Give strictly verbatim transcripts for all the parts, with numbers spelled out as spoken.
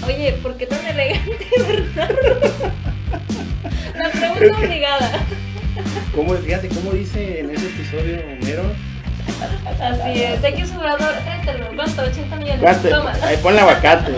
oye, ¿por qué tan elegante, Bernardo? La pregunta obligada. ¿Cómo, fíjate cómo dice en ese episodio Homero? Así es, hay que su jugador, tráetelo, ¿cuánto? ochenta millones. ¿Cuánto? Toma. Ahí ponle aguacate.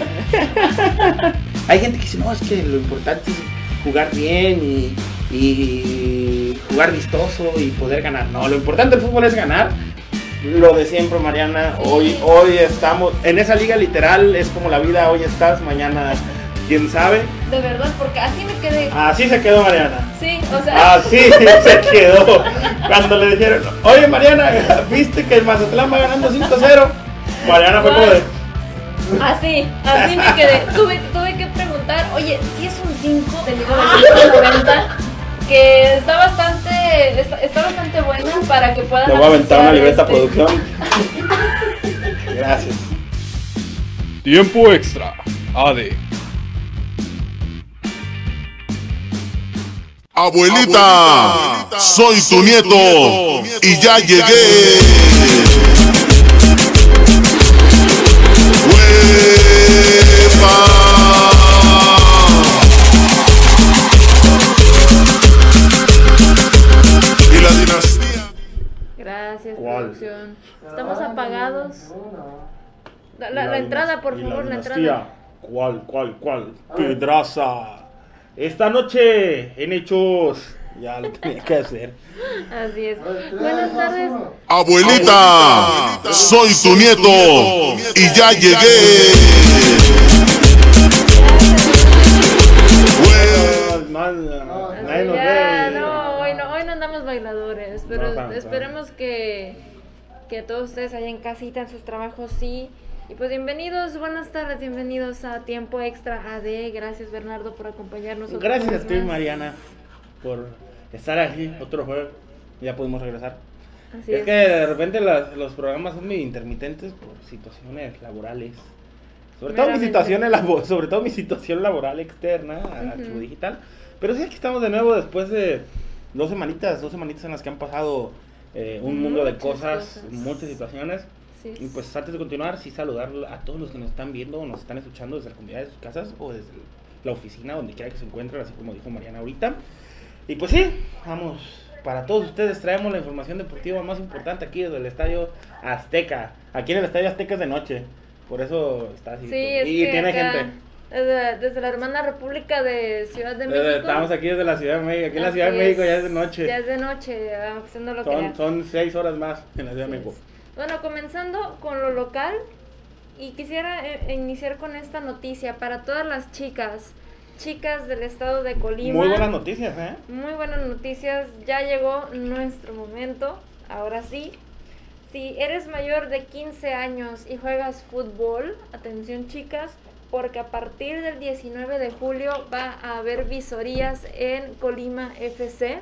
Hay gente que dice, no, es que lo importante es jugar bien y, y jugar vistoso y poder ganar. No, lo importante del fútbol es ganar. Lo de siempre, Mariana. Sí. Hoy, hoy estamos en esa liga literal, es como la vida, hoy estás, mañana quién sabe. De verdad, porque así me quedé. Así se quedó Mariana. Sí, o sea. Así se quedó. Cuando le dijeron, oye Mariana, ¿viste que el Mazatlán va ganando cinco cero? Mariana fue como de... Así, así me quedé. Tuve, tuve que preguntar, oye, si es un cinco de mil novecientos noventa, que está bastante, está, está bastante buena para que puedan. Te voy a aventar una libreta este... producción. Gracias. Tiempo extra. A D. Abuelita, Abuelita, soy tu soy nieto, tu nieto y ya y llegué. ¡Huepa! Y la dinastía. Gracias, ¿Cuál? producción. Estamos apagados. La, la, Y la entrada, por y favor, la dinastía. entrada. ¿Cuál, cuál, cuál? Pedraza. Esta noche en Hechos. Ya lo tenía que hacer. Así es. Buenas tardes. Abuelita, Abuelita soy tu nieto, nieto y ya llegué. No, no, Así nadie nos ya, ve. no, hoy no, hoy no andamos bailadores, pero No, no, esperemos que, que todos ustedes allá en casita, en sus trabajos, sí. Y pues bienvenidos, buenas tardes, bienvenidos a Tiempo Extra A D. Gracias Bernardo por acompañarnos. otra Gracias vez a ti, más. Mariana, por estar aquí otro jueves. Ya pudimos regresar. Así es, es. que de repente las, los programas son muy intermitentes por situaciones laborales. Sobre todo mi Meramente. situación, labo- sobre todo mi situación laboral externa a Ujú. Archivo Digital. Pero sí, aquí estamos de nuevo después de dos semanitas, dos semanitas en las que han pasado eh, un mundo de Muchas cosas, cosas. muchas situaciones. Sí. Y pues antes de continuar, sí saludar a todos los que nos están viendo o nos están escuchando desde la comunidad de sus casas o desde la oficina, donde quiera que se encuentren, así como dijo Mariana ahorita. Y pues sí, vamos, para todos ustedes traemos la información deportiva más importante aquí desde el Estadio Azteca. Aquí en el Estadio Azteca es de noche, por eso está así. Sí, es y que tiene acá, gente. Desde, desde la hermana República de Ciudad de México. Desde- Estamos aquí desde la Ciudad de México. Aquí en la Así Ciudad de México es. ya es de noche. Ya es de noche, haciendo lo que Son, ya. son seis horas más en la Ciudad de Así México. es. Bueno, comenzando con lo local, y quisiera eh, iniciar con esta noticia para todas las chicas, chicas del estado de Colima. Muy buenas noticias, ¿eh? Muy buenas noticias, ya llegó nuestro momento, ahora sí. Si eres mayor de quince años y juegas fútbol, atención chicas, porque a partir del diecinueve de julio va a haber visorías en Colima F C.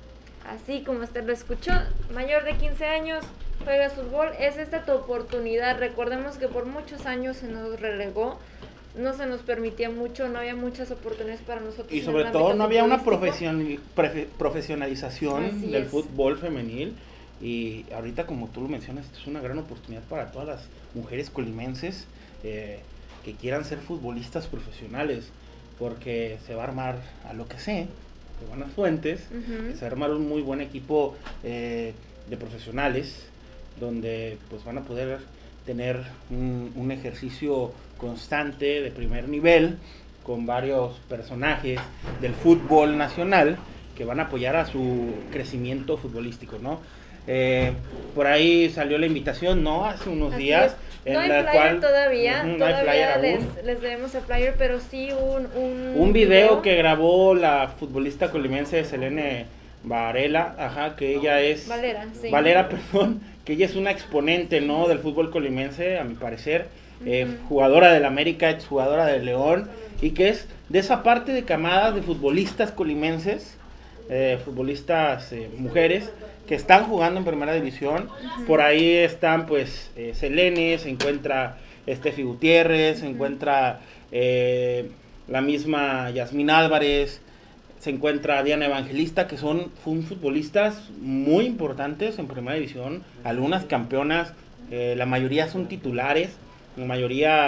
Así como usted lo escuchó, mayor de quince años, juegas fútbol, es esta tu oportunidad. Recordemos que por muchos años se nos relegó, no se nos permitía mucho, no había muchas oportunidades para nosotros. Y en sobre el todo ámbito no había una futbolístico. profesion- prefe- profesionalización Así del es. fútbol femenil. Y ahorita, como tú lo mencionas, esto es una gran oportunidad para todas las mujeres colimenses eh, que quieran ser futbolistas profesionales, porque se va a armar, a lo que sé, de buenas fuentes, Ujú. se va a armar un muy buen equipo eh, de profesionales, donde pues van a poder tener un, un ejercicio constante de primer nivel, con varios personajes del fútbol nacional que van a apoyar a su crecimiento futbolístico, ¿no? Eh, por ahí salió la invitación, ¿no? Hace unos Así días. es. No hay la flyer cual- todavía, Ujú, no hay todavía flyer aún. les, les debemos el flyer, pero sí un, un, Un video que grabó la futbolista colimense Selene Varela, ajá, que ella es... Valera, sí. Valera, perdón, que ella es una exponente, ¿no? Del fútbol colimense, a mi parecer. Eh, Ujú. jugadora del América, exjugadora del León, y que es de esa parte de camadas de futbolistas colimenses, eh, futbolistas eh, mujeres, que están jugando en primera división. Ujú. Por ahí están, pues, eh, Selene, se encuentra Estefi Gutiérrez, se encuentra eh, la misma Yasmín Álvarez, se encuentra Diana Evangelista, que son, son futbolistas muy importantes en primera división, algunas campeonas, eh, la mayoría son titulares, la mayoría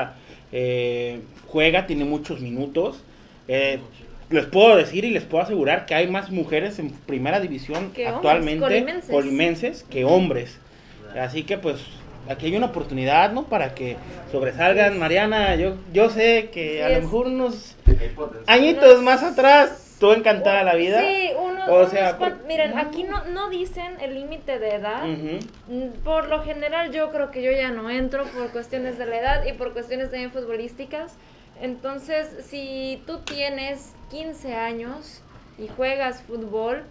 eh, juega, tiene muchos minutos. Eh, les puedo decir y les puedo asegurar que hay más mujeres en primera división que actualmente, hombres, colimenses. colimenses, que hombres. Así que pues aquí hay una oportunidad, ¿no? Para que sobresalgan. Mariana, yo, yo sé que Sí a lo es. mejor unos añitos más atrás, tú encantada la vida. Sí, uno, O unos sea, cuan- por- miren, aquí no, no dicen el límite de edad. Ujú. Mm, Por lo general yo creo que yo ya no entro por cuestiones de la edad y por cuestiones también futbolísticas. Entonces, si tú tienes quince años y juegas fútbol,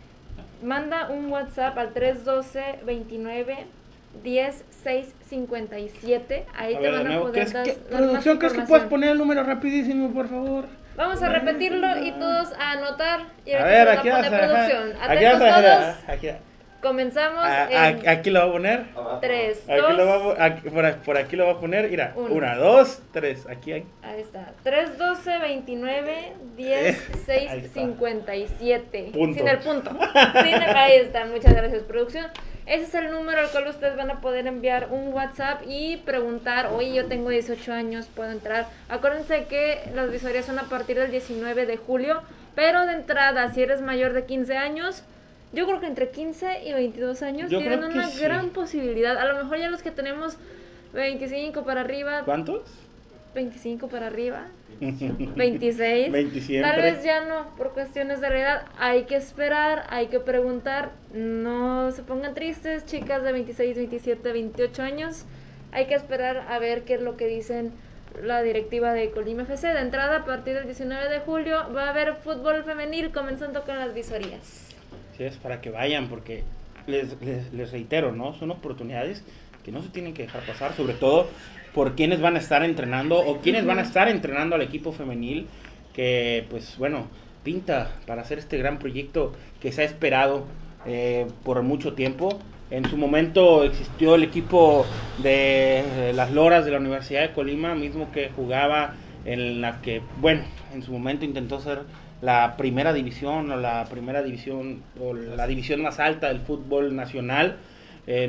manda un WhatsApp al tres uno dos, veintinueve, diez, seis, cincuenta y siete. Ahí A te ver, de van a nuevo, ¿qué poder es- dar, qué- dar más producción, ¿crees que información. puedas poner el número rapidísimo, por favor? Vamos a repetirlo y todos a anotar. Y A ahorita ver, se va aquí a vas a poner dejar. producción. Aquí vas Atentos a todos. dejar. Aquí, Comenzamos a- en a- aquí lo voy a poner. tres, Aquí lo voy a dos, po- aquí- por, por aquí lo voy a poner. Mira, Uno. una, dos, tres. Aquí hay. ahí está. tres, doce, veintinueve, diez, seis, Ahí está. cincuenta y siete. Punto. Sin el punto. Sin el- ahí está. Muchas gracias, producción. Ese es el número al cual ustedes van a poder enviar un WhatsApp y preguntar, oye, yo tengo dieciocho años, puedo entrar. Acuérdense que las visorías son a partir del diecinueve de julio, pero de entrada, si eres mayor de quince años, yo creo que entre quince y veintidós años Yo tienen creo que una sí. gran posibilidad. A lo mejor ya los que tenemos veinticinco para arriba, ¿Cuántos? veinticinco para arriba, veintiséis. veinte Tal siempre. vez ya no, por cuestiones de la edad. Hay que esperar, hay que preguntar. No se pongan tristes, chicas de veintiséis, veintisiete, veintiocho años. Hay que esperar a ver qué es lo que dicen la directiva de Colima F C. De entrada, a partir del diecinueve de julio, va a haber fútbol femenil comenzando con las visorías. Sí, es para que vayan, porque les, les, les reitero, ¿no? Son oportunidades que no se tienen que dejar pasar, sobre todo por quienes van a estar entrenando o quienes van a estar entrenando al equipo femenil, que pues bueno, pinta para hacer este gran proyecto que se ha esperado eh, por mucho tiempo. En su momento existió el equipo de eh, las Loras de la Universidad de Colima, mismo que jugaba en la que, bueno, en su momento intentó ser la primera división o la primera división o la división más alta del fútbol nacional. Eh,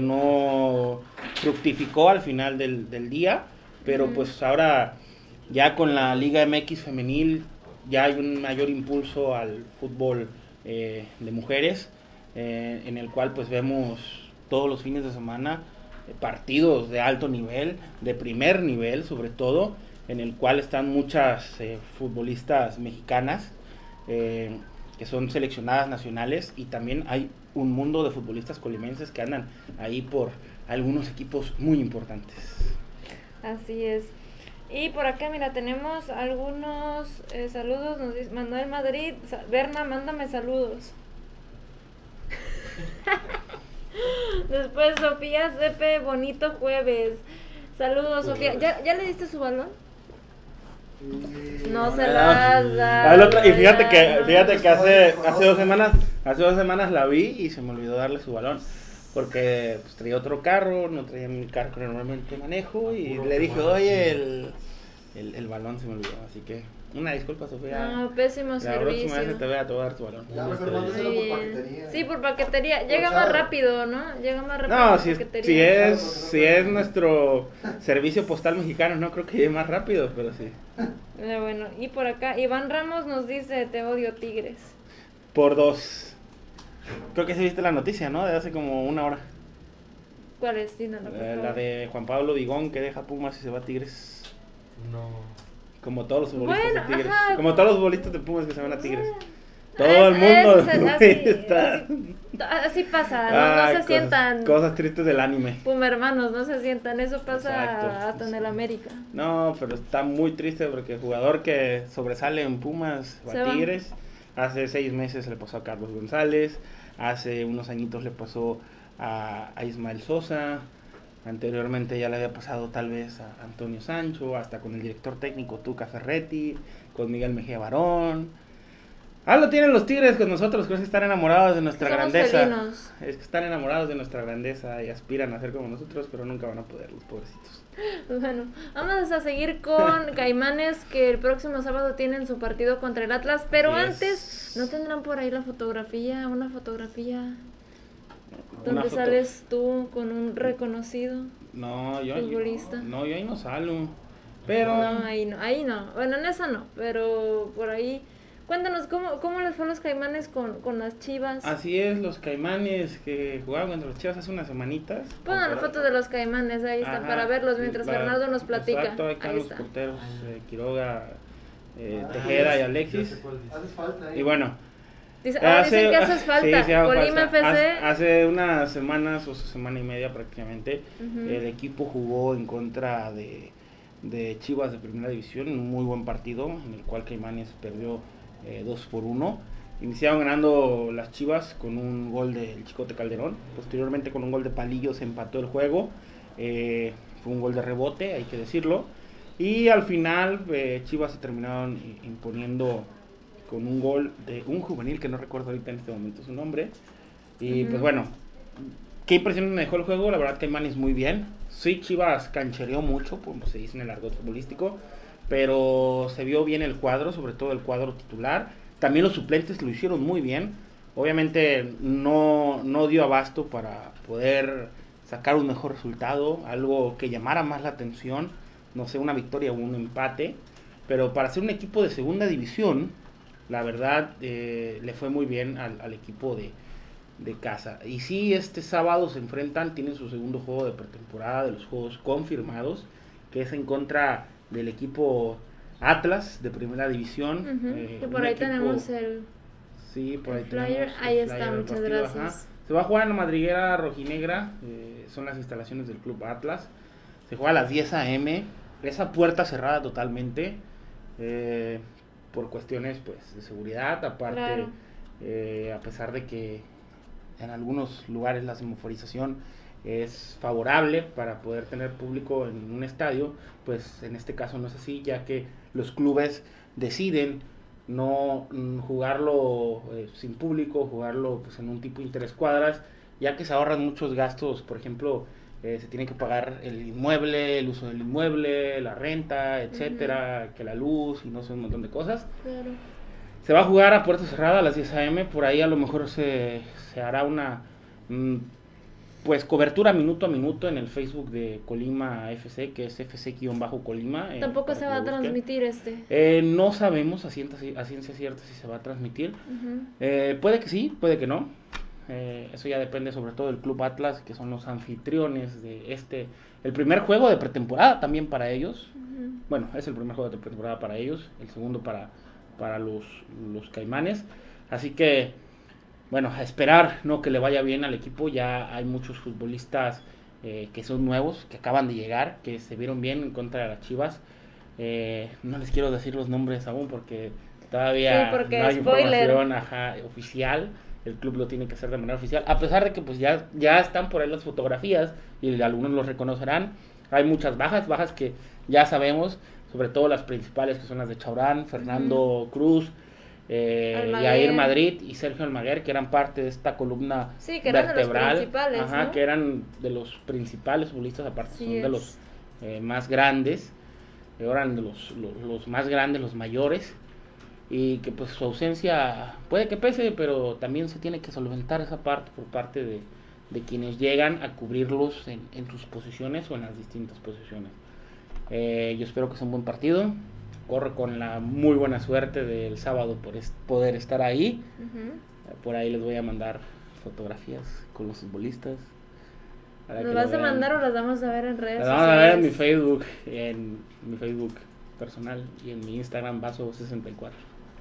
no fructificó al final del, del día, pero Ujú. pues ahora ya con la Liga M X femenil ya hay un mayor impulso al fútbol eh, de mujeres, eh, en el cual pues vemos todos los fines de semana eh, partidos de alto nivel, de primer nivel sobre todo, en el cual están muchas eh, futbolistas mexicanas eh, que son seleccionadas nacionales, y también hay un mundo de futbolistas colimenses que andan ahí por algunos equipos muy importantes. Así es. Y por acá, mira, tenemos algunos eh, saludos. Nos dice Manuel Madrid. Sa- Berna, mándame saludos. Después Sofía Cepe, bonito jueves. Saludos, Sofía. ¿Ya, ¿Ya le diste su balón? No se la has dado. Ah, el otro- y fíjate ya, que no. fíjate que hace hace dos semanas hace dos semanas la vi y se me olvidó darle su balón, porque pues, traía otro carro, no traía mi carro que normalmente manejo, y le dije, oye, el, el, el balón se me olvidó, así que una disculpa, Sofía. No, pésimo La próxima vez que servicio. te vea, te voy a dar tu balón. Ya, mejor Este, mándaselo Muy por bien. paquetería. Sí, por paquetería. Llega Por más chavo. rápido, ¿no? Llega más rápido. No, por si es, paquetería. si es si es nuestro servicio postal mexicano, no creo que llegue más rápido, pero sí. Eh, bueno, y por acá, Iván Ramos nos dice, te odio, Tigres. Por dos. Creo que sí viste la noticia, ¿no? De hace como una hora. ¿Cuál es? Dínalo, por Eh, la favor. de Juan Pablo Vigón, que deja Pumas y se va a Tigres. No. Como todos los futbolistas Bueno, de Tigres. ajá. Como todos los futbolistas de Pumas que se van a Tigres. Ah, Todo el mundo es- es así, está. así, así pasa, no, no Ah, se cosas- sientan. Cosas tristes del anime. Pum, hermanos, no se sientan. Eso pasa Exacto. hasta en el América. No, pero está muy triste porque el jugador que sobresale en Pumas o Se a va. Tigres, hace seis meses le pasó a Carlos González, hace unos añitos le pasó a, a Ismael Sosa, anteriormente ya le había pasado tal vez a Antonio Sancho, hasta con el director técnico Tuca Ferretti, con Miguel Mejía Barón. Ah, lo tienen los Tigres con nosotros, creo que están enamorados de nuestra Somos grandeza. felinos. Es que están enamorados de nuestra grandeza y aspiran a ser como nosotros, pero nunca van a poder, los pobrecitos. Bueno, vamos a seguir con Caimanes, que el próximo sábado tienen su partido contra el Atlas, pero Yes. antes, ¿no tendrán por ahí la fotografía, una fotografía Una donde foto- sales tú con un reconocido? No, yo, Futbolista. yo no, yo ahí no salgo. Pero... No, ahí no, ahí no. Bueno, en esa no, pero por ahí... Cuéntanos, ¿cómo, cómo les fue a los Caimanes con, con las Chivas? Así es, los Caimanes que jugaban contra los Chivas hace unas semanitas. Pongan la foto de los Caimanes, ahí está, Ajá, para verlos mientras para- Fernando nos platica. Exacto, ahí están Ahí los está. porteros, eh, Quiroga, eh, Tejeda y Alexis. Y bueno, Dice, ah, dicen que haces falta. sí, sí hago Colima falta. F C. Hace, hace unas semanas o semana y media prácticamente, Ujú. el equipo jugó en contra de, de Chivas de Primera División, un muy buen partido en el cual Caimanes perdió eh, dos por uno. Iniciaron ganando las Chivas con un gol del Chicote Calderón, posteriormente con un gol de Palillo se empató el juego, eh, fue un gol de rebote, hay que decirlo, y al final eh, Chivas se terminaron imponiendo con un gol de un juvenil que no recuerdo ahorita en este momento su nombre. Y Ujú. pues bueno, ¿qué impresión me dejó el juego? La verdad que Caimanes muy bien. Sí, Chivas canchereó mucho, como se dice en el argot futbolístico, pero se vio bien el cuadro, sobre todo el cuadro titular. También los suplentes lo hicieron muy bien. Obviamente no, no dio abasto para poder sacar un mejor resultado, algo que llamara más la atención, no sé, una victoria o un empate. Pero para ser un equipo de segunda división, la verdad eh, le fue muy bien al, al equipo de, de casa. Y sí, este sábado se enfrentan, tienen su segundo juego de pretemporada, de los juegos confirmados, que es en contra del equipo Atlas de primera división. Ujú, eh, que por un ahí equipo- tenemos el... Sí, por ahí el flyer, tenemos el ahí está, flyer, el muchas partido, gracias. ajá. Se va a jugar en la madriguera rojinegra, eh, son las instalaciones del Club Atlas. Se juega a las diez a eme, esa puerta cerrada totalmente, eh, por cuestiones pues de seguridad, aparte, Claro. eh, a pesar de que en algunos lugares la semaforización es favorable para poder tener público en un estadio, pues en este caso no es así, ya que los clubes deciden no mm, jugarlo eh, sin público, jugarlo pues en un tipo interescuadras, ya que se ahorran muchos gastos. Por ejemplo, eh, se tiene que pagar el inmueble, el uso del inmueble, la renta, etcétera, que la luz y no sé, un montón de cosas. Claro. Se va a jugar a puerta cerrada a las diez a eme, por ahí a lo mejor se, se hará una mm, pues cobertura minuto a minuto en el Facebook de Colima F C, que es F C-Colima. eh, Tampoco para se que va lo a busquen. transmitir este. Eh, no sabemos a ciencia, a ciencia cierta si se va a transmitir. Ujú. Eh, puede que sí, puede que no. Eh, eso ya depende sobre todo del Club Atlas, que son los anfitriones de este, el primer juego de pretemporada también para ellos. Ujú. Bueno, es el primer juego de pretemporada para ellos, el segundo para, para los, los Caimanes. Así que, bueno, a esperar, ¿no?, que le vaya bien al equipo. Ya hay muchos futbolistas eh, que son nuevos, que acaban de llegar, que se vieron bien en contra de las Chivas. Eh, no les quiero decir los nombres aún porque todavía Sí, porque no hay spoiler. información ajá, oficial. El club lo tiene que hacer de manera oficial, a pesar de que pues ya, ya están por ahí las fotografías y algunos los reconocerán. Hay muchas bajas, bajas que ya sabemos, sobre todo las principales, que son las de Chaurán, Fernando Cruz, eh, Almaguer. Yair Madrid y Sergio Almaguer, que eran parte de esta columna Sí, que eran de los vertebral, principales, ajá, ¿no? que eran de los principales futbolistas, aparte Así son es. de los eh, más grandes, eran de los, los, los más grandes, los mayores, y que pues su ausencia puede que pese, pero también se tiene que solventar esa parte por parte de, de quienes llegan a cubrirlos en, en sus posiciones o en las distintas posiciones. Eh, yo espero que sea un buen partido. Corro con la muy buena suerte del sábado por es, poder estar ahí. Ujú. Por ahí les voy a mandar fotografías con los futbolistas. para ¿Nos que vas lo a vean. mandar o las vamos a ver en redes Las vamos a ver en mi sociales? Facebook, en mi Facebook personal y en mi Instagram Vaso sesenta y cuatro.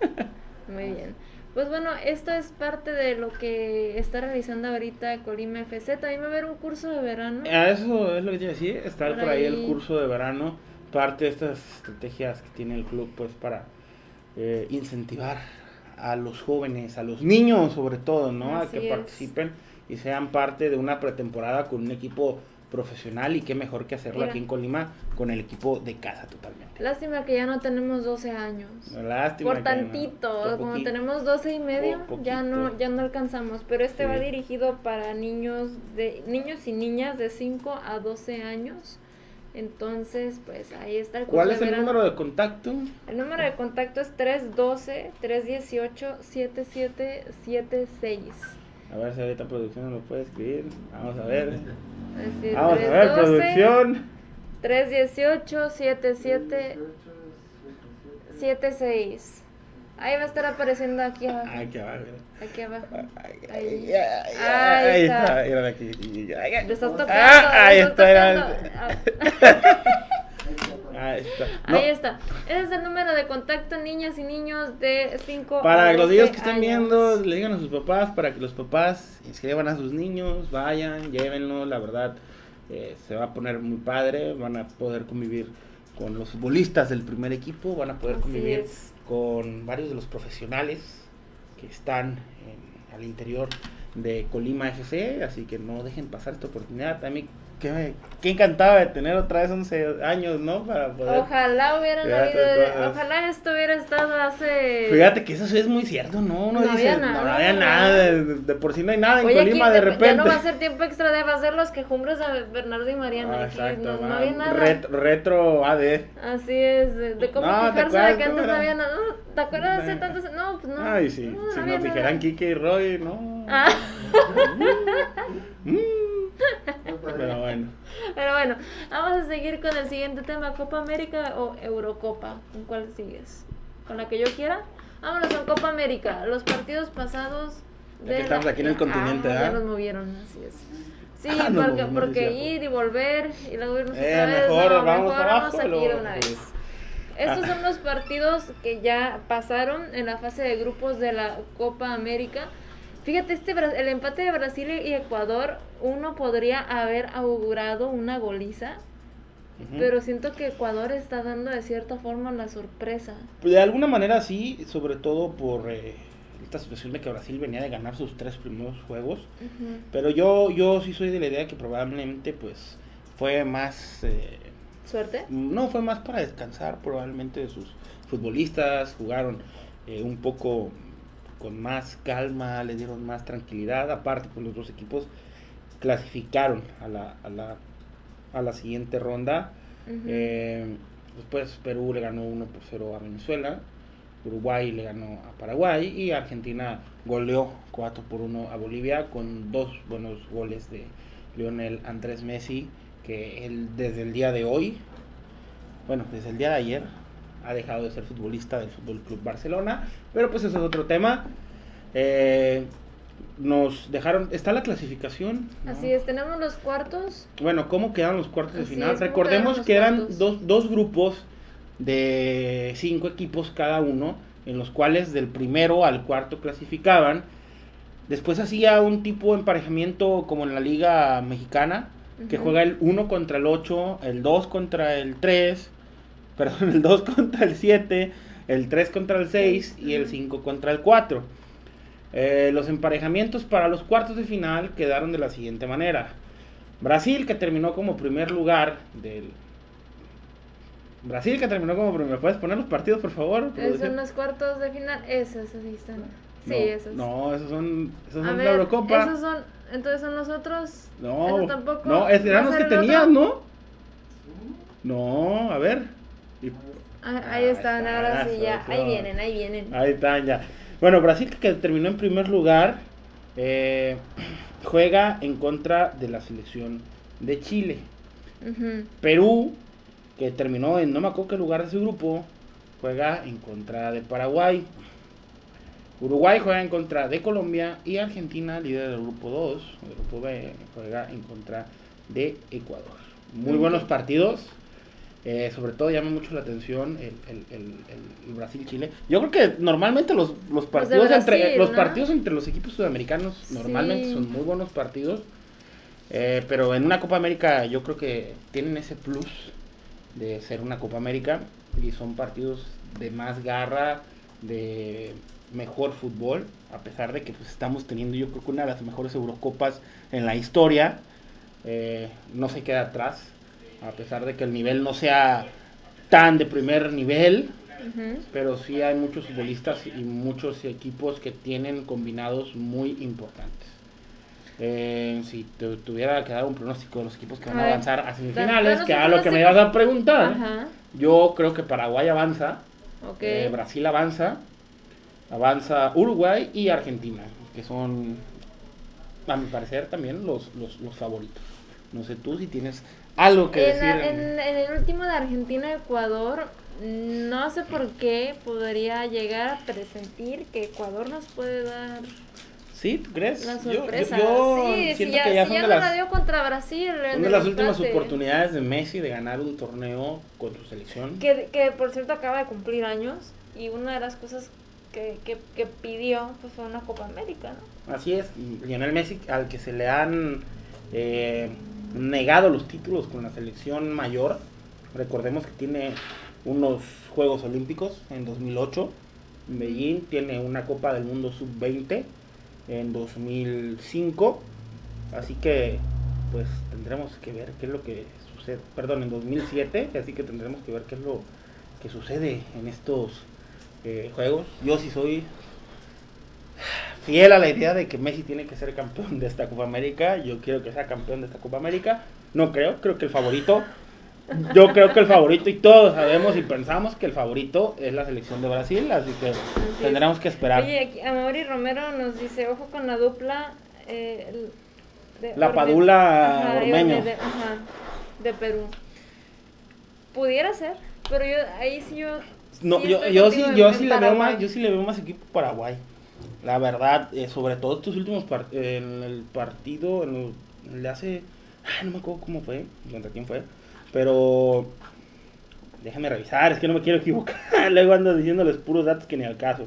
Muy bien. Pues bueno, esto es parte de lo que está realizando ahorita Colima F C. También va a haber un curso de verano. A eso es lo que te iba a decir, está Por por ahí el ahí. curso de verano, parte de estas estrategias que tiene el club pues para eh, incentivar a los jóvenes, a los niños sobre todo, ¿no? A Así que es. participen y sean parte de una pretemporada con un equipo profesional, y qué mejor que hacerlo Mira. aquí en Colima con el equipo de casa totalmente. Lástima que ya no tenemos doce años. Lástima Por que no, tantito, por como poquito. tenemos doce y medio, Por ya no poquito. ya no alcanzamos, pero este Sí. va dirigido para niños de niños y niñas de cinco a doce años. Entonces, pues ahí está el curso ¿Cuál de es el verano. número de contacto? El número de contacto es tres uno dos, tres uno ocho, siete siete siete seis. A ver si ahorita producción nos lo puede escribir. Vamos a ver. Es decir, Vamos a ver, tres uno dos, producción. tres dieciocho, siete siete, siete seis. Ahí va a estar apareciendo aquí abajo. Aquí abajo. Aquí abajo. Ahí, Ahí. ahí, ahí, Ahí ahí está. está. Mira aquí. Lo estás tocando. Ah, ahí lo estás está. tocando. Ahí está. No, Ahí está. Ese es el número de contacto, niñas y niños de cinco para a los doce niños que estén años. viendo, le digan a sus papás para que los papás inscriban a sus niños, vayan, llévenlos, la verdad eh, se va a poner muy padre, van a poder convivir con los futbolistas del primer equipo, van a poder Así convivir es. con varios de los profesionales que están en- al interior de Colima F C, así que no dejen pasar esta oportunidad. A mí que me qué encantado de tener otra vez once años, ¿no? Para poder... Ojalá hubieran Fíjate, habido, cosas. ojalá esto hubiera estado hace... Fíjate que eso sí es muy cierto, ¿no? Uno No dice, había nada. no, no había nada, de, de por sí no hay nada en Oye, Colima aquí de de- repente. ya no va a ser tiempo extra, de va a ser los quejumbres de Bernardo y Mariana. Ah, Aquí exacto, no, no va, había nada. Retro, retro A D. Así es, de, de cómo No, ¿te quejarse de acuerdas que cómo antes no era? había nada. No, ¿te acuerdas de hace tantos? No, pues no. Ay, sí, no, no si había nos nada. dijeran Kike y Roy, no. Ah. Mm. Pero bueno, Pero bueno, vamos a seguir con el siguiente tema, Copa América o Eurocopa. ¿Con cuál sigues? ¿Con la que yo quiera? Vámonos con Copa América. Los partidos pasados Ya que estamos la- aquí en el continente, ah, ya ¿ah? nos movieron, así es. Sí, Ah, nos porque, movimos, porque es cierto. ir y volver y luego irnos Eh, otra vez. mejor no, vamos mejor abajo vamos y aquí luego- de una vez. Estos Ah. son los partidos que ya pasaron en la fase de grupos de la Copa América. Fíjate, este Bra- el empate de Brasil y Ecuador, uno podría haber augurado una goliza, Ujú. pero siento que Ecuador está dando de cierta forma la sorpresa. Pues de alguna manera sí, sobre todo por eh, esta situación de que Brasil venía de ganar sus tres primeros juegos. Ujú. Pero yo, yo sí soy de la idea que probablemente pues fue más... eh, ¿Suerte? No, fue más para descansar probablemente de sus futbolistas, jugaron eh, un poco con más calma, le dieron más tranquilidad, aparte pues los dos equipos clasificaron a la, a la, a la siguiente ronda. Ujú. Eh, después Perú le ganó uno por cero a Venezuela, Uruguay le ganó a Paraguay y Argentina goleó cuatro por uno a Bolivia con dos buenos goles de Lionel Andrés Messi, que él desde el día de hoy, bueno, desde el día de ayer, ha dejado de ser futbolista del Fútbol Club Barcelona, pero pues eso es otro tema. Eh, nos dejaron, está la clasificación, ¿no? Así es, tenemos los cuartos. Bueno, ¿cómo quedaron los cuartos de Así final? es, ¿cómo Recordemos quedaron los que eran cuartos? dos, dos grupos de cinco equipos cada uno, en los cuales del primero al cuarto clasificaban. Después hacía un tipo de emparejamiento como en la Liga Mexicana, que Ujú. juega el uno contra el ocho, el dos contra el tres, perdón, el dos contra el siete, el tres contra el seis y el Ujú. cinco contra el cuatro. Eh, los emparejamientos para los cuartos de final quedaron de la siguiente manera. Brasil, que terminó como primer lugar del... Brasil, que terminó como primer... ¿Me puedes poner los partidos, por favor? Esos producción? son los cuartos de final. Esos, así están. Sí, no, esos. No, esos son, esos A son ver, la Eurocopa. esos son, entonces son los otros. No, Eso tampoco. no, es- eran ¿Va los a que ser el tenías, otro? ¿no? No, a ver. Y- Ah, Ah, ahí están, está, ahora sí, ya. eso. Ahí vienen, ahí vienen. Ahí están ya. Bueno, Brasil, que terminó en primer lugar, eh, juega en contra de la selección de Chile. Ujú. Perú, que terminó en no me acuerdo qué lugar de su grupo, juega en contra de Paraguay. Uruguay juega en contra de Colombia y Argentina, líder del grupo dos, el grupo B, juega en contra de Ecuador. Muy Ujú. buenos partidos. Eh, sobre todo llama mucho la atención el, el, el, el- el Brasil-Chile. Yo creo que normalmente los, los partidos Brasil, entre los ¿no? partidos entre los equipos sudamericanos Sí. normalmente son muy buenos partidos. Eh, pero en una Copa América yo creo que tienen ese plus de ser una Copa América y son partidos de más garra, de mejor fútbol, a pesar de que pues, estamos teniendo yo creo que una de las mejores Eurocopas en la historia. Eh, no se queda atrás, a pesar de que el nivel no sea tan de primer nivel, Ujú. pero sí hay muchos futbolistas y muchos equipos que tienen combinados muy importantes. Eh, si te tuviera que dar un pronóstico de los equipos que van A a ver, avanzar a dan- semifinales, danos que un a lo que me pronóstico. ibas a preguntar, Ajá. yo creo que Paraguay avanza, Ok. eh, Brasil avanza, avanza Uruguay y Argentina, que son, a mi parecer, también los, los, los favoritos. No sé tú si tienes algo que en, decir. en, en el último de Argentina-Ecuador, no sé por qué podría llegar a presentir que Ecuador nos puede dar ¿Sí? ¿Tú crees? la Yo- yo- sorpresa. Yo, sí, siento si ya, que ya si son ya de no las, la dio contra Brasil. en son de el las últimas empate. oportunidades de Messi de ganar un torneo con su selección. Que, que por cierto acaba de cumplir años y una de las cosas que, que, que pidió pues fue una Copa América, ¿no? Así es, Lionel Messi, al que se le han eh, negado los títulos con la selección mayor. Recordemos que tiene unos Juegos Olímpicos en dos mil ocho en Beijing, tiene una Copa del Mundo sub veinte en dos mil cinco, así que pues tendremos que ver qué es lo que sucede, perdón, en dos mil siete, así que tendremos que ver qué es lo que sucede en estos eh, juegos. Yo sí soy fiel a la idea de que Messi tiene que ser campeón de esta Copa América. Yo quiero que sea campeón de esta Copa América. No creo, creo que el favorito, yo creo que el favorito, y todos sabemos y pensamos que el favorito es la selección de Brasil, así que Así tendremos es. que esperar. Oye, aquí Amaury Romero nos dice, ojo con la dupla eh, el- de La Orme- Padula ajá, y Ormeño. Orme- de, ajá, de Perú. Pudiera ser, pero yo ahí sí yo No, sí yo, estoy yo sí, contigo en- yo en sí le veo Paraguay. más, yo sí le veo más equipo Paraguay. La verdad, eh, sobre todo estos últimos par- en el partido, en el, en el de hace, ay, no me acuerdo cómo fue, contra quién fue, pero déjame revisar, es que no me quiero equivocar. Luego ando diciéndoles puros datos que ni al caso.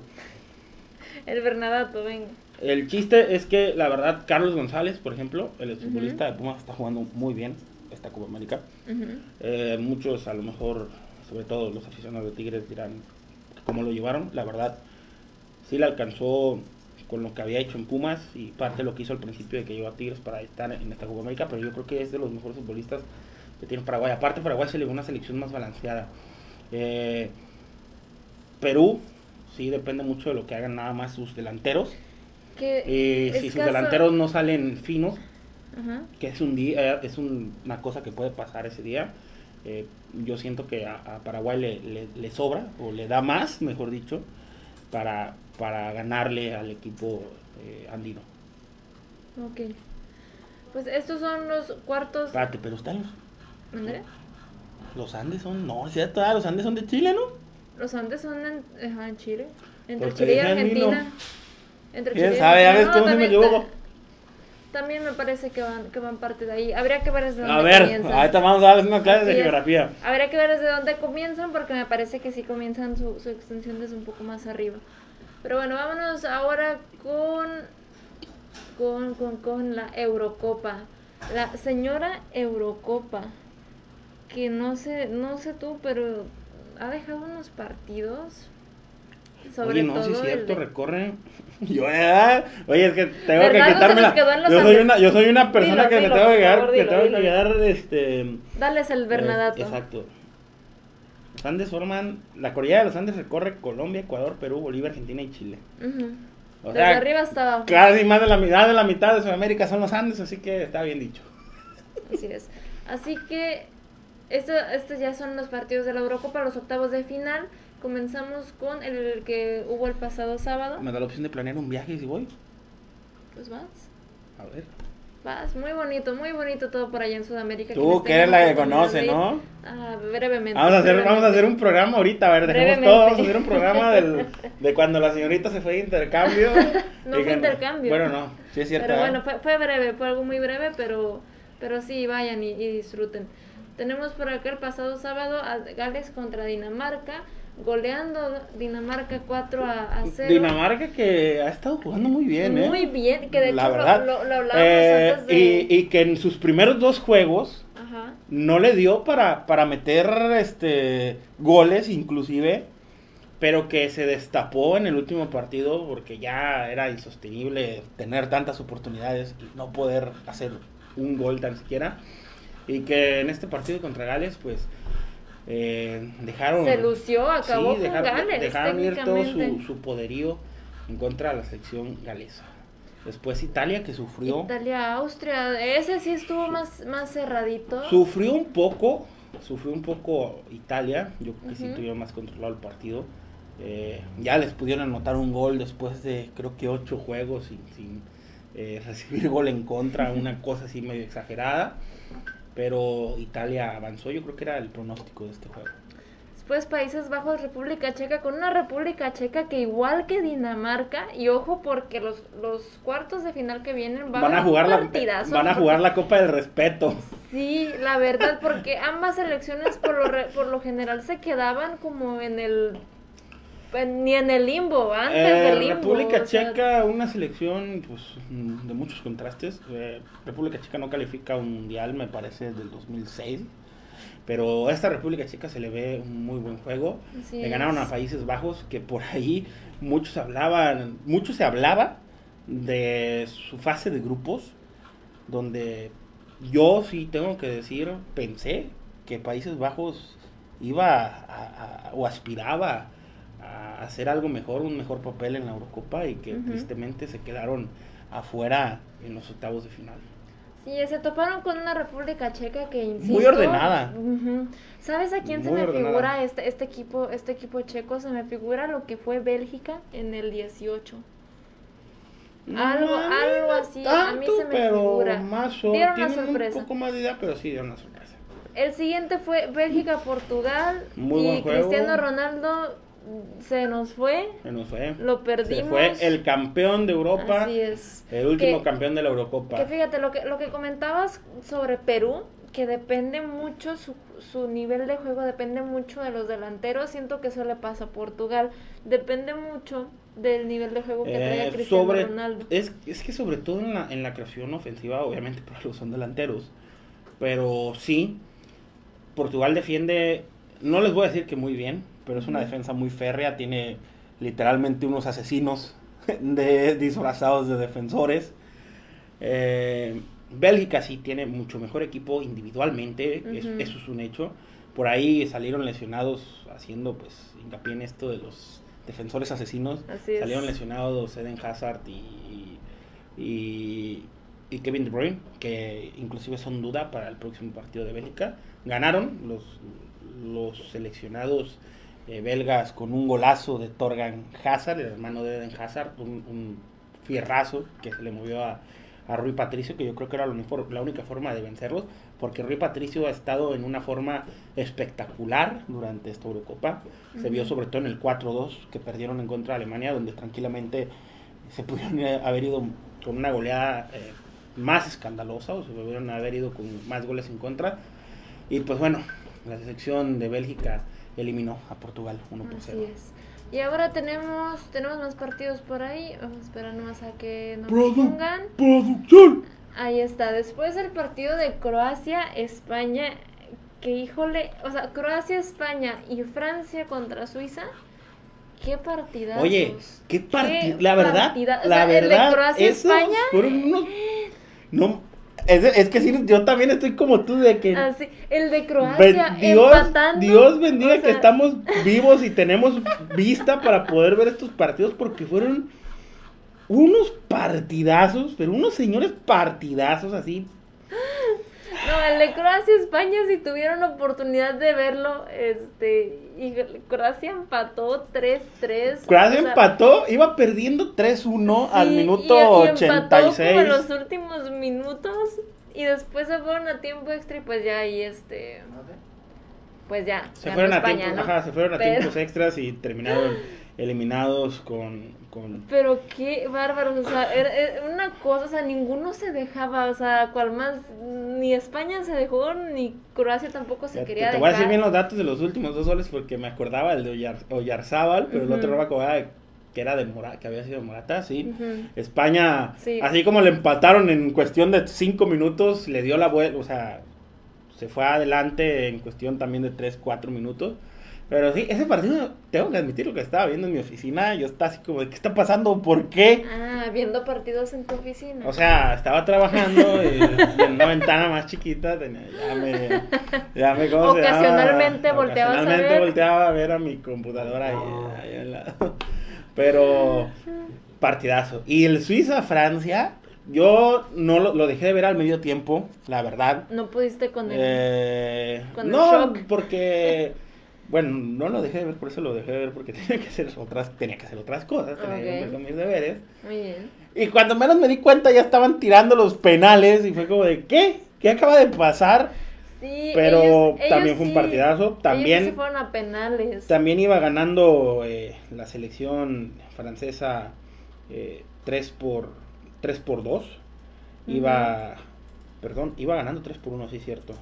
El Bernadato, venga. El chiste es que, la verdad, Carlos González, por ejemplo, el futbolista de Pumas, está jugando muy bien esta Copa América. Ujú. Eh, muchos, a lo mejor, sobre todo los aficionados de Tigres, dirán cómo lo llevaron. La verdad, sí le alcanzó con lo que había hecho en Pumas y parte de lo que hizo al principio de que llevó a Tigres para estar en esta Copa América, pero yo creo que es de los mejores futbolistas que tiene Paraguay. Aparte, Paraguay se le ve una selección más balanceada. Eh, Perú, sí, depende mucho de lo que hagan nada más sus delanteros. Que Eh, si escaso- sus delanteros no salen finos, Ajá. que es un día, es un- una cosa que puede pasar ese día. Eh, yo siento que a, a Paraguay le, le, le sobra, o le da más, mejor dicho, para, para ganarle al equipo eh, andino. Ok. Pues estos son los cuartos. Espérate, pero están los, ¿Mandé? los Andes son, no, es cierto, ah, los Andes son de Chile, ¿no? Los Andes son en, ajá, en Chile. Entre Porque Chile y dije Argentina. andino. Entre ¿Quién Chile y sabe? Ya ves Argentina. cómo se me también, equivoco. ta- también me parece que van, que van parte de ahí. Habría que ver desde dónde A ver, comienzan. ahorita vamos a dar una clase de Así es. geografía. Habría que ver desde dónde comienzan porque me parece que sí comienzan su, su extensión desde un poco más arriba. Pero bueno, vámonos ahora con, con, con, con la Eurocopa. La señora Eurocopa, que no sé, no sé tú, pero ha dejado unos partidos. Sobre Oye, no, todo sí es el cierto, de- recorre. Yo, eh, oye, es que tengo ¿Verdad? que No se quitarme nos la. quedó en los Yo soy Andes. una, yo soy una persona Dilo, que dilo, me tengo que por quedar, favor, que dilo, tengo dilo. que quedar, este. Dales el Bernadato. eh, exacto. Los Andes forman, la cordillera de los Andes recorre Colombia, Ecuador, Perú, Bolivia, Argentina y Chile. Ujú. O Desde sea, arriba hasta abajo. casi más de la mitad de la mitad de Sudamérica son los Andes, así que está bien dicho. Así es. Así que esto- estos ya son los partidos de la Eurocopa, los octavos de final. Comenzamos con el que hubo el pasado sábado. Me da la opción de planear un viaje y si voy. Pues vas, A ver. vas. Muy bonito, muy bonito todo por allá en Sudamérica. Tú quienes que eres la tengan que oportunidad conoce, de ir. ¿no? Ah, brevemente. Vamos a hacer, vamos a brevemente. hacer un programa ahorita, a ver, dejemos Brevemente. todo, vamos a hacer un programa del, de cuando la señorita se fue de intercambio. No Y fue que intercambio. Bueno, no, sí es cierto. Pero ¿eh? bueno, fue, fue breve, fue algo muy breve, pero, pero sí, vayan y, y disfruten. Tenemos por acá el pasado sábado a Gales contra Dinamarca, goleando Dinamarca cuatro a cero. Dinamarca que ha estado jugando muy bien, ¿eh? Muy bien, que de hecho La lo- verdad. lo, lo hablábamos Eh, antes de... y, y que en sus primeros dos juegos Ajá. no le dio para, para meter este goles inclusive, pero que se destapó en el último partido porque ya era insostenible tener tantas oportunidades y no poder hacer un gol tan siquiera. Y que en este partido contra Gales, pues, eh, dejaron... Se lució, acabó sí, con dejaron, Gales, dejaron ir todo técnicamente. su, su poderío en contra de la selección galesa. Después Italia, que sufrió... Italia, Austria, ese sí estuvo más, más cerradito. Sufrió un poco, sufrió un poco Italia, yo creo que sí Ujú. tuvieron más controlado el partido. Eh, ya les pudieron anotar un gol después de creo que ocho juegos sin, sin eh, recibir gol en contra, una cosa así medio exagerada. pero Italia avanzó, yo creo que era el pronóstico de este juego. Después Países Bajos, República Checa, con una República Checa que igual que Dinamarca, y ojo porque los, los cuartos de final que vienen van a jugar la van a jugar la Copa del Respeto. Sí, la verdad, porque ambas selecciones por lo re, por lo general se quedaban como en el en, ni en el limbo, antes eh, del limbo. República o sea, Checa, una selección pues de muchos contrastes. Eh, República Checa no califica a un mundial, me parece, del dos mil seis. Pero a esta República Checa se le ve un muy buen juego. Así le ganaron es. a Países Bajos, que por ahí muchos hablaban, mucho se hablaba de su fase de grupos, donde yo sí tengo que decir, pensé que Países Bajos iba a, a, a, o aspiraba a hacer algo mejor, un mejor papel en la Eurocopa, y que uh-huh. tristemente se quedaron afuera en los octavos de final. Sí, se toparon con una República Checa que, insisto... Muy ordenada. Uh-huh. ¿Sabes a quién Muy se me ordenada. figura este, este equipo este equipo checo? Se me figura lo que fue Bélgica en el dieciocho. Algo, no, algo así, tanto, a mí se me pero figura. Más so, Dieron una tienen sorpresa. un poco más de idea, pero sí dieron una sorpresa. El siguiente fue Bélgica-Portugal. Muy y buen juego. Cristiano Ronaldo se nos fue. Se nos fue. Lo perdimos. Se fue el campeón de Europa. Así es. El último que, campeón de la Eurocopa. Que fíjate, lo que, lo que comentabas sobre Perú, que depende mucho, su, su nivel de juego depende mucho de los delanteros. Siento que eso le pasa a Portugal. Depende mucho del nivel de juego que trae eh, Cristiano sobre, Ronaldo. Es, es que sobre todo en la, en la creación ofensiva, obviamente, porque son delanteros. Pero sí, Portugal defiende, no les voy a decir que muy bien, pero es una uh-huh. defensa muy férrea. Tiene literalmente unos asesinos de, disfrazados de defensores. Eh, Bélgica sí tiene mucho mejor equipo individualmente, uh-huh. es, eso es un hecho. Por ahí salieron lesionados, haciendo pues hincapié en esto de los defensores asesinos. Así salieron es. lesionados Eden Hazard y, y, y Kevin De Bruyne, que inclusive son duda para el próximo partido de Bélgica. Ganaron los, los seleccionados eh, belgas con un golazo de Torgan Hazard, el hermano de Eden Hazard, un, un fierrazo que se le movió a, a Rui Patricio, que yo creo que era la, unifor- la única forma de vencerlos, porque Rui Patricio ha estado en una forma espectacular durante esta Eurocopa. Uh-huh. Se vio sobre todo en el cuatro dos que perdieron en contra de Alemania, donde tranquilamente se pudieron haber ido con una goleada eh, más escandalosa, o se pudieron haber ido con más goles en contra. Y pues bueno, la selección de Bélgica eliminó a Portugal uno por cero. Así es. Y ahora tenemos tenemos más partidos por ahí. Vamos a esperar nomás a que nos Produ- pongan. ¡Producción! Ahí está. Después del partido de Croacia-España, que híjole, o sea, Croacia-España y Francia contra Suiza. ¿Qué partidazos? Oye, qué partido, ¿Qué la verdad, partida? O la sea, verdad, el de Croacia-España. fueron unos, no, es, es que sí, yo también estoy como tú de que Así, el de Croacia ben- Dios, empatando. Dios bendiga o sea, que estamos vivos y tenemos vista para poder ver estos partidos, porque fueron unos partidazos, pero unos señores partidazos así. No, el de Croacia-España, si tuvieron oportunidad de verlo, este, y Croacia empató tres tres. Croacia o sea, empató, iba perdiendo tres uno sí, al minuto y, y ochenta y empató seis. como en los últimos minutos y después se fueron a tiempo extra y pues ya ahí este, pues ya. Se ganó fueron, España, a tiempos, ¿no? ajá, se fueron a Pero- tiempos extras y terminaron eliminados con, con... Pero qué bárbaros, o sea, era, era una cosa, o sea, ninguno se dejaba, o sea, cual más, ni España se dejó, ni Croacia tampoco se Te, quería te dejar. voy a decir bien los datos de los últimos dos goles porque me acordaba el de Oyar, Oyarzábal, pero Ujú. el otro no me acordaba que era de Morata, que había sido de Morata, sí. Ujú. España, Sí. así como le empataron en cuestión de cinco minutos, le dio la vuelta, o sea, se fue adelante en cuestión también de tres, cuatro minutos. Pero sí, ese partido, tengo que admitir lo que estaba viendo en mi oficina, yo estaba así como de, ¿qué está pasando? ¿Por qué? Ah, viendo partidos en tu oficina. O sea, estaba trabajando y, y en una ventana más chiquita, tenía, ya me, ya me, ¿cómo se llama? Ocasionalmente volteabas a Ocasionalmente ver. volteaba a ver a mi computadora ahí, ahí al lado. Pero, partidazo. Y el Suiza-Francia, yo no lo, lo dejé de ver al medio tiempo, la verdad. No pudiste con el... Eh, con el no, shock. porque... Bueno, no lo dejé de ver, por eso lo dejé de ver, porque tenía que hacer otras, tenía que hacer otras cosas, tenía que Ok. cumplir con mis deberes. Muy bien. Y cuando menos me di cuenta ya estaban tirando los penales y fue como de, ¿qué? ¿Qué acaba de pasar? Sí, Pero ellos- también ellos fue un sí- partidazo. Ellos También, sí fueron a penales. también iba ganando eh, la selección francesa eh, tres por tres por dos. Iba, perdón, iba ganando tres por uno, sí, cierto.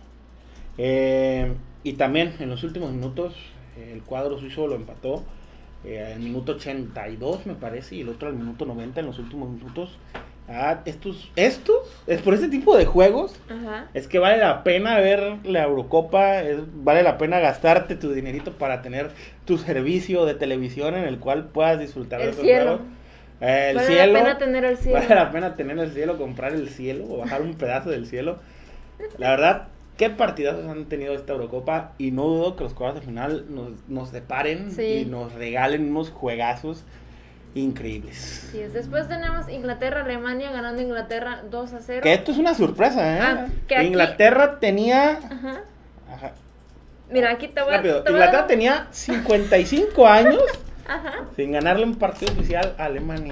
Eh, y también en los últimos minutos eh, el cuadro suizo lo empató. Eh, al minuto ochenta y dos me parece, y el otro al minuto noventa en los últimos minutos. Ah, estos, estos, es por este tipo de juegos, Ajá. es que vale la pena ver la Eurocopa, es- vale la pena gastarte tu dinerito para tener tu servicio de televisión en el cual puedas disfrutar de El esos cielo. juegos. Eh, el Vale cielo, la pena tener el cielo. vale la pena tener el cielo, comprar el cielo o bajar un pedazo del cielo. La verdad, qué partidazos han tenido esta Eurocopa, y no dudo que los cuartos de final nos, nos deparen Sí. y nos regalen unos juegazos increíbles. Sí, es. Después tenemos Inglaterra-Alemania ganando Inglaterra dos a cero. Que esto es una sorpresa, ¿eh? Ah, que aquí- Inglaterra tenía... Ajá. Ajá, Mira, aquí te voy a... rápido. te voy a Inglaterra dar- tenía cincuenta y cinco años Ajá. sin ganarle un partido oficial a Alemania.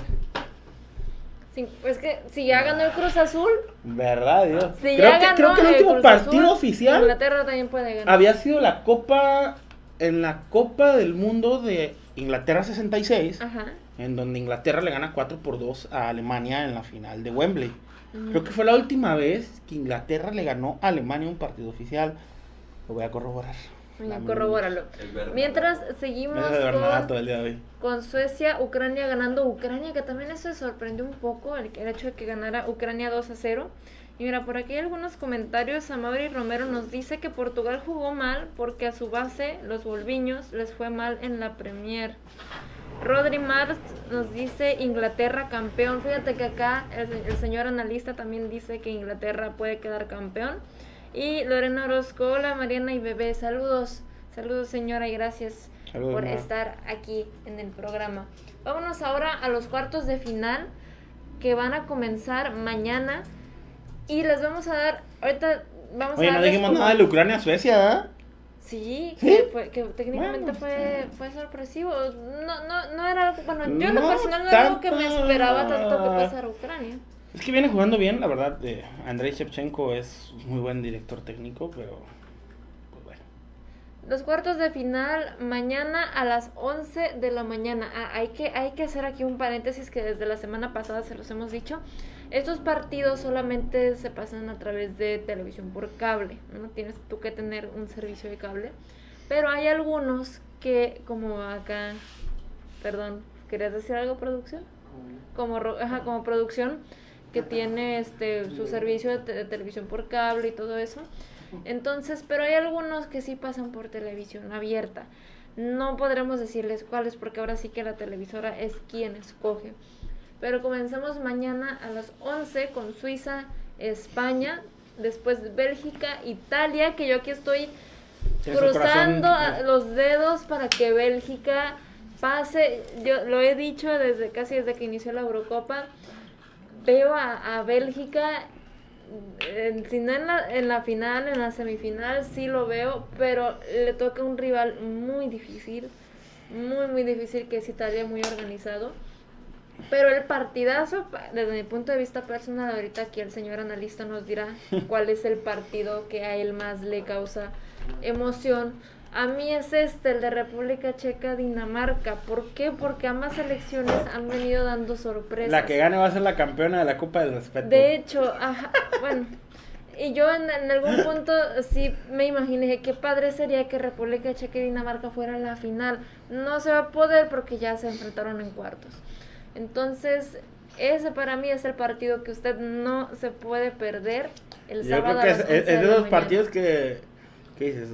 Sí, pues que si ya ganó el Cruz Azul, ¿Verdad, Dios? si creo, ya que, ganó creo que el último Cruz partido Azul, oficial Inglaterra también puede ganar. había sido la Copa... En la Copa del Mundo de Inglaterra sesenta y seis, Ajá. en donde Inglaterra le gana cuatro por dos a Alemania en la final de Wembley. Ujú. Creo que fue la última vez que Inglaterra le ganó a Alemania un partido oficial. Lo voy a corroborar. Mira, La- corrobóralo. El Bernardo. Mientras seguimos Mesa de Bernardo con, el día de hoy. con Suecia, Ucrania ganando Ucrania, que también eso sorprendió un poco, el, el hecho de que ganara Ucrania dos a cero. Y mira, por aquí hay algunos comentarios. Amaury Romero nos dice que Portugal jugó mal porque a su base, los bolviños, les fue mal en la Premier. Rodri Mars nos dice Inglaterra campeón. Fíjate que acá el, el señor analista también dice que Inglaterra puede quedar campeón. Y Lorena Orozco, hola Mariana y Bebé, saludos. Saludos señora y gracias Saludos, por ma. estar aquí en el programa. Vámonos ahora a los cuartos de final que van a comenzar mañana. Y les vamos a dar, ahorita vamos Oye, a no darles dijimos como- nada de la Ucrania-Suecia, ¿eh? Sí, ¿Sí? que, fue, que técnicamente Bueno, fue, fue sorpresivo. No, no, no era algo, bueno, yo en lo No personal no era algo que me tanto. esperaba tanto que pasara Ucrania. Es que viene jugando bien, la verdad. Eh, Andrei Shevchenko es muy buen director técnico, pero pues bueno. Los cuartos de final mañana a las once de la mañana. Ah, hay que hay que hacer aquí un paréntesis que desde la semana pasada se los hemos dicho. Estos partidos solamente se pasan a través de televisión por cable, no tienes tú que tener un servicio de cable, pero hay algunos que como acá, perdón, ¿querías decir algo, producción? Como ro- ajá, como producción que tiene este su servicio de, te- de televisión por cable y todo eso. Entonces, pero hay algunos que sí pasan por televisión abierta. No podremos decirles cuáles porque ahora sí que la televisora es quien escoge. Pero comenzamos mañana a las once con Suiza, España, después Bélgica, Italia, que yo aquí estoy Tienes el cruzando corazón, a- eh. los dedos para que Bélgica pase. Yo lo he dicho desde casi desde que inició la Eurocopa. Veo a, a Bélgica, eh, si no en la, en la final, en la semifinal, sí lo veo, pero le toca un rival muy difícil, muy, muy difícil, que es Italia, muy organizado. Pero el partidazo, pa- desde mi punto de vista personal, ahorita aquí el señor analista nos dirá cuál es el partido que a él más le causa emoción. A mí es este, el de República Checa, Dinamarca. ¿Por qué? Porque ambas selecciones han venido dando sorpresas. La que gane va a ser la campeona de la Copa del Respeto. De hecho, ajá, bueno, y yo en, en algún punto sí me imaginé qué padre sería que República Checa y Dinamarca fuera la final. No se va a poder porque ya se enfrentaron en cuartos. Entonces, ese para mí es el partido que usted no se puede perder el Yo sábado creo que a es, las es- once es de la esos mañana. partidos que, que dices,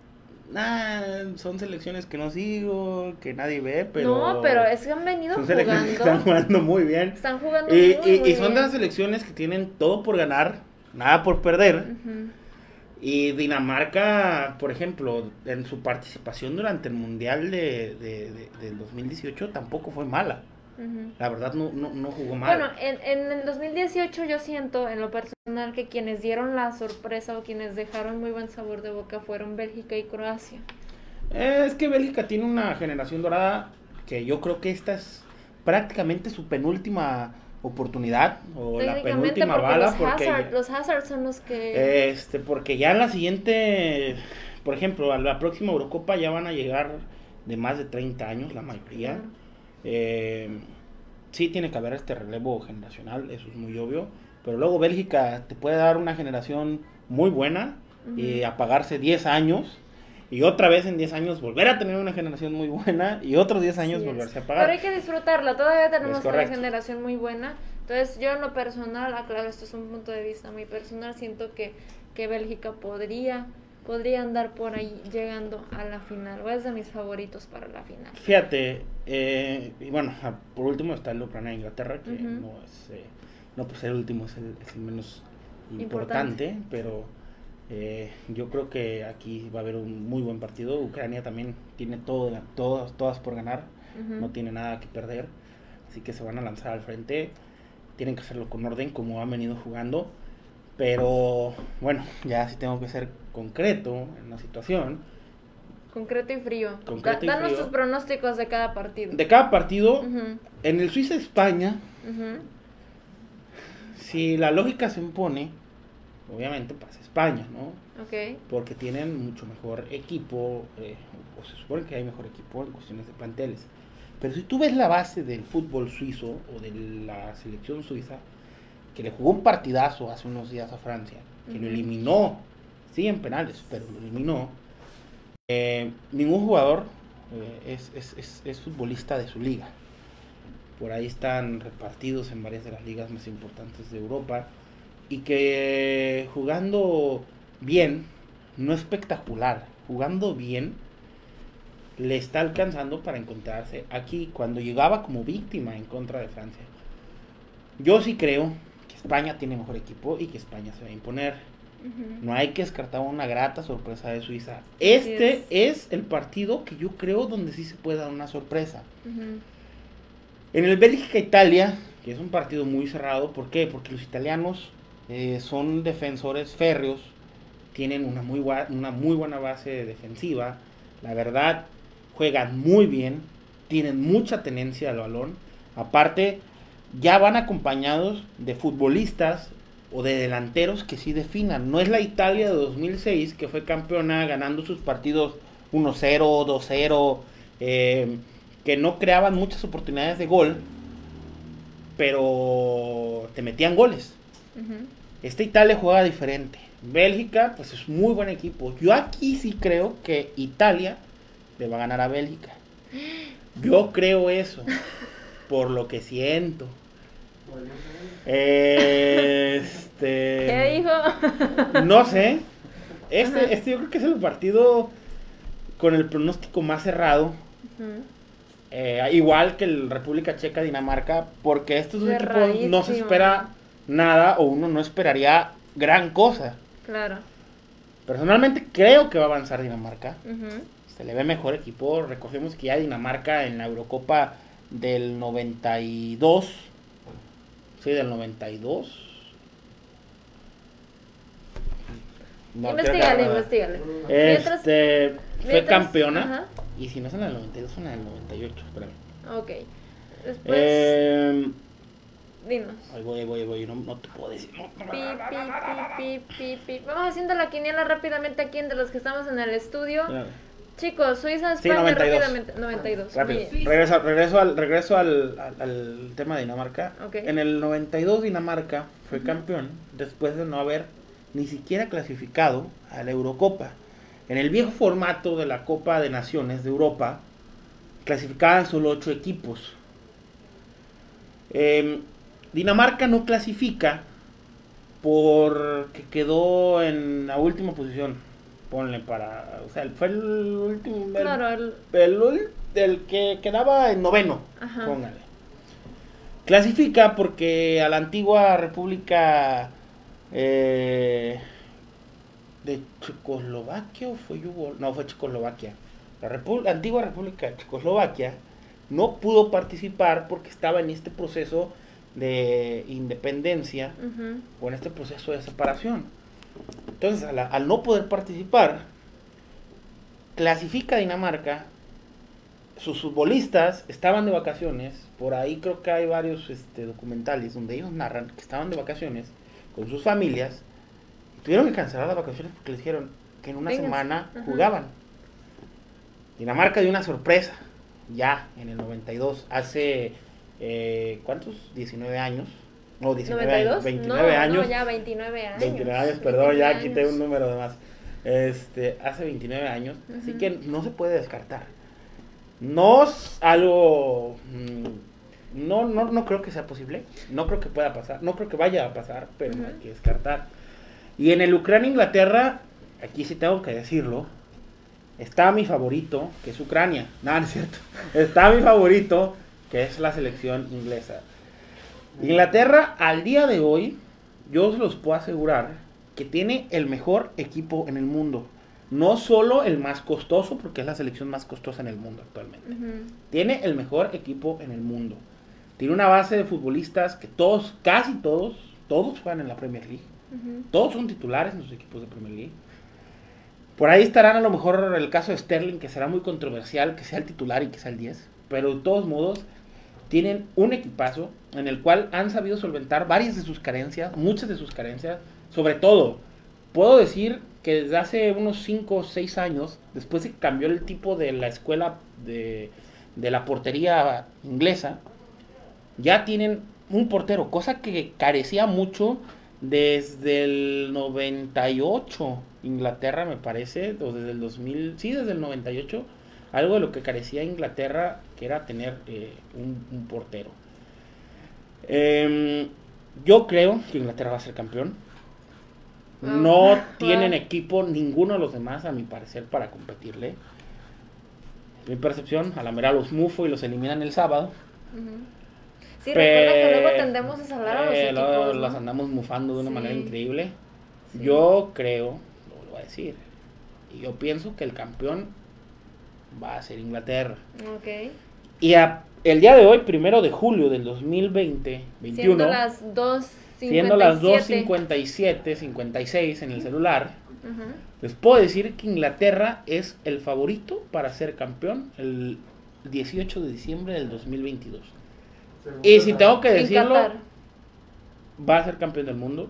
nah, son selecciones que no sigo, que nadie ve, pero... No, pero es que han venido son selecciones que están jugando. jugando muy bien. Están jugando Y, muy, y, muy y son de bien. las selecciones que tienen todo por ganar, nada por perder. Ujú. Y Dinamarca, por ejemplo, en su participación durante el Mundial de, de- de- del dos mil dieciocho tampoco fue mala. Ujú. La verdad no, no, no jugó mal. Bueno, en, en el dos mil dieciocho yo siento en lo personal que quienes dieron la sorpresa o quienes dejaron muy buen sabor de boca fueron Bélgica y Croacia. Es que Bélgica tiene una generación dorada que yo creo que esta es prácticamente su penúltima oportunidad o la Técnicamente, penúltima porque bala los porque Hazard, los Hazard son los que... este porque ya en la siguiente, por ejemplo, a la próxima Eurocopa ya van a llegar de más de treinta años la mayoría. Claro. Eh, sí tiene que haber este relevo generacional, eso es muy obvio, pero luego Bélgica te puede dar una generación muy buena Ujú. y apagarse diez años y otra vez en diez años volver a tener una generación muy buena y otros diez años Así es. volverse a apagar. Pero hay que disfrutarla, todavía tenemos Es una correcto. generación muy buena. Entonces yo en lo personal, aclaro, esto es un punto de vista muy personal, siento que, que Bélgica podría, podría andar por ahí llegando a la final, o es de mis favoritos para la final. Fíjate, eh, y bueno, a- por último está el Ucrania e Inglaterra, que Ujú. no es, eh, no por ser el último es el, es el menos Importante. importante, pero eh, yo creo que aquí va a haber un muy buen partido. Ucrania también tiene todo, todas, todas por ganar, Ujú. no tiene nada que perder, así que se van a lanzar al frente, tienen que hacerlo con orden como han venido jugando, pero bueno, ya si tengo que ser concreto en la situación, Concreto y frío. Concreto y Da- danos frío. tus pronósticos de cada partido. de cada partido, Ujú, en el Suiza-España, ujú. si la lógica se impone, obviamente pasa España, ¿no? Ok. Porque tienen mucho mejor equipo, eh, o se supone que hay mejor equipo en cuestiones de planteles. Pero si tú ves la base del fútbol suizo o de la selección suiza, que le jugó un partidazo hace unos días a Francia, que lo Ujú. eliminó, sí en penales, pero lo eliminó, eh, ningún jugador eh, es, es, es, es futbolista de su liga. Por ahí están repartidos en varias de las ligas más importantes de Europa y que jugando bien, no espectacular, jugando bien, le está alcanzando para encontrarse aquí cuando llegaba como víctima en contra de Francia. Yo sí creo que España tiene mejor equipo y que España se va a imponer. Ujú. No hay que descartar una grata sorpresa de Suiza. Este es el partido que yo creo donde sí se puede dar una sorpresa. Ujú. En el Bélgica-Italia, que es un partido muy cerrado, ¿por qué? Porque los italianos eh, son defensores férreos, tienen una muy, gua- una muy buena base defensiva, la verdad, juegan muy bien, tienen mucha tenencia al balón, aparte ya van acompañados de futbolistas o de delanteros que sí definan, no es la Italia de dos mil seis que fue campeona ganando sus partidos uno cero, dos cero, eh, que no creaban muchas oportunidades de gol, pero te metían goles. Ujú. Esta Italia juega diferente. Bélgica, pues es muy buen equipo. Yo aquí sí creo que Italia le va a ganar a Bélgica. Yo creo eso, por lo que siento. Este, ¿Qué dijo? no sé. Este, Ajá. este yo creo que es el partido con el pronóstico más cerrado. Ujú. Eh, igual que el República Checa Dinamarca, porque estos dos equipos no se Cerradísimo. espera nada o uno no esperaría gran cosa. Claro. Personalmente creo que va a avanzar Dinamarca. Ujú. Se le ve mejor equipo. Recordemos que ya Dinamarca en la Eurocopa del noventa y dos. Sí, del noventa y dos. No, creo que- Investígale, investígale. Mientras- Este, fue mientras- campeona. ajá. Y si no es en la del noventa y dos, es en la del noventa y ocho. Espérame. Ok. Después, Eh, dinos. Ahí voy, ahí voy, ahí voy, no, no te puedo decir. No, no, Pi, no, pi, no, no, pi, pi, pi, pi. Vamos haciendo la quiniela rápidamente aquí entre los que estamos en el estudio. no. Chicos, Suiza, Sí, España, noventa y dos. rápidamente. noventa y dos. Rápido. Muy bien. Regreso, regreso, al, regreso al, al, al tema de Dinamarca. Ok. En el noventa y dos Dinamarca fue campeón después de no haber ni siquiera clasificado a la Eurocopa. En el viejo formato de la Copa de Naciones de Europa, clasificaban solo ocho equipos. Eh, Dinamarca no clasifica porque quedó en la última posición. Ponle para... O sea, fue el último... el- Claro, el- el, ul- el que quedaba en noveno, Ajá. póngale. Clasifica porque a la antigua república eh, de Checoslovaquia o fue Yugoslavia, no fue Checoslovaquia. La, repu- la antigua república de Checoslovaquia no pudo participar porque estaba en este proceso de independencia ujú. o en este proceso de separación. Entonces, al, al no poder participar, clasifica Dinamarca sus futbolistas estaban de vacaciones. Por ahí creo que hay varios este, documentales donde ellos narran que estaban de vacaciones con sus familias. Y tuvieron que cancelar las vacaciones porque les dijeron que en una Venga, semana ajá. jugaban. Dinamarca dio una sorpresa. Ya en el noventa y dos, hace, eh, ¿cuántos? diecinueve años. No, diecinueve ¿noventa y dos? años. veintinueve no, años. No, ya veintinueve años. veintinueve años, perdón, ya veintinueve quité años. un número de más. Este, hace veintinueve años, así Ujú. que no se puede descartar. No es algo, mm, no, no, no creo que sea posible, no creo que pueda pasar, no creo que vaya a pasar, pero no hay Ujú. que descartar. Y en el Ucrania-Inglaterra, aquí sí tengo que decirlo, está mi favorito, que es Ucrania. No, no es cierto. Está mi favorito, que es la selección inglesa. Inglaterra, al día de hoy, yo os los puedo asegurar que tiene el mejor equipo en el mundo. No solo el más costoso, porque es la selección más costosa en el mundo actualmente. Ujú. Tiene el mejor equipo en el mundo. Tiene una base de futbolistas que todos, casi todos, todos juegan en la Premier League. Ujú. Todos son titulares en sus equipos de Premier League. Por ahí estarán a lo mejor el caso de Sterling, que será muy controversial, que sea el titular y que sea el diez. Pero de todos modos, tienen un equipazo en el cual han sabido solventar varias de sus carencias, muchas de sus carencias. Sobre todo, puedo decir que desde hace unos cinco o seis años, después de que cambió el tipo de la escuela de, de la portería inglesa, ya tienen un portero, cosa que carecía mucho desde el noventa y ocho, Inglaterra me parece, o desde el dos mil, sí, desde el noventa y ocho, algo de lo que carecía Inglaterra, que era tener eh, un, un portero. Eh, yo creo que Inglaterra va a ser campeón. Wow. No Wow. tienen equipo ninguno de los demás, a mi parecer, para competirle. Mi percepción, a la mera los mufo y los eliminan el sábado. Ujú. Sí, Pe- recuerda que luego tendemos a salvar a los Eh, equipos, luego ¿no? los andamos mufando de una Sí. manera increíble. Sí. Yo creo, lo voy a decir, y yo pienso que el campeón va a ser Inglaterra. Ok. Y a- el día de hoy, primero de julio del dos mil veinte, veintiuno, Siendo las dos siendo las dos cincuenta y siete, cincuenta y seis en el celular, Ujú. les puedo decir que Inglaterra es el favorito para ser campeón el dieciocho de diciembre del dos mil veintidós. Y si tengo que En decirlo, Qatar. va a ser campeón del mundo.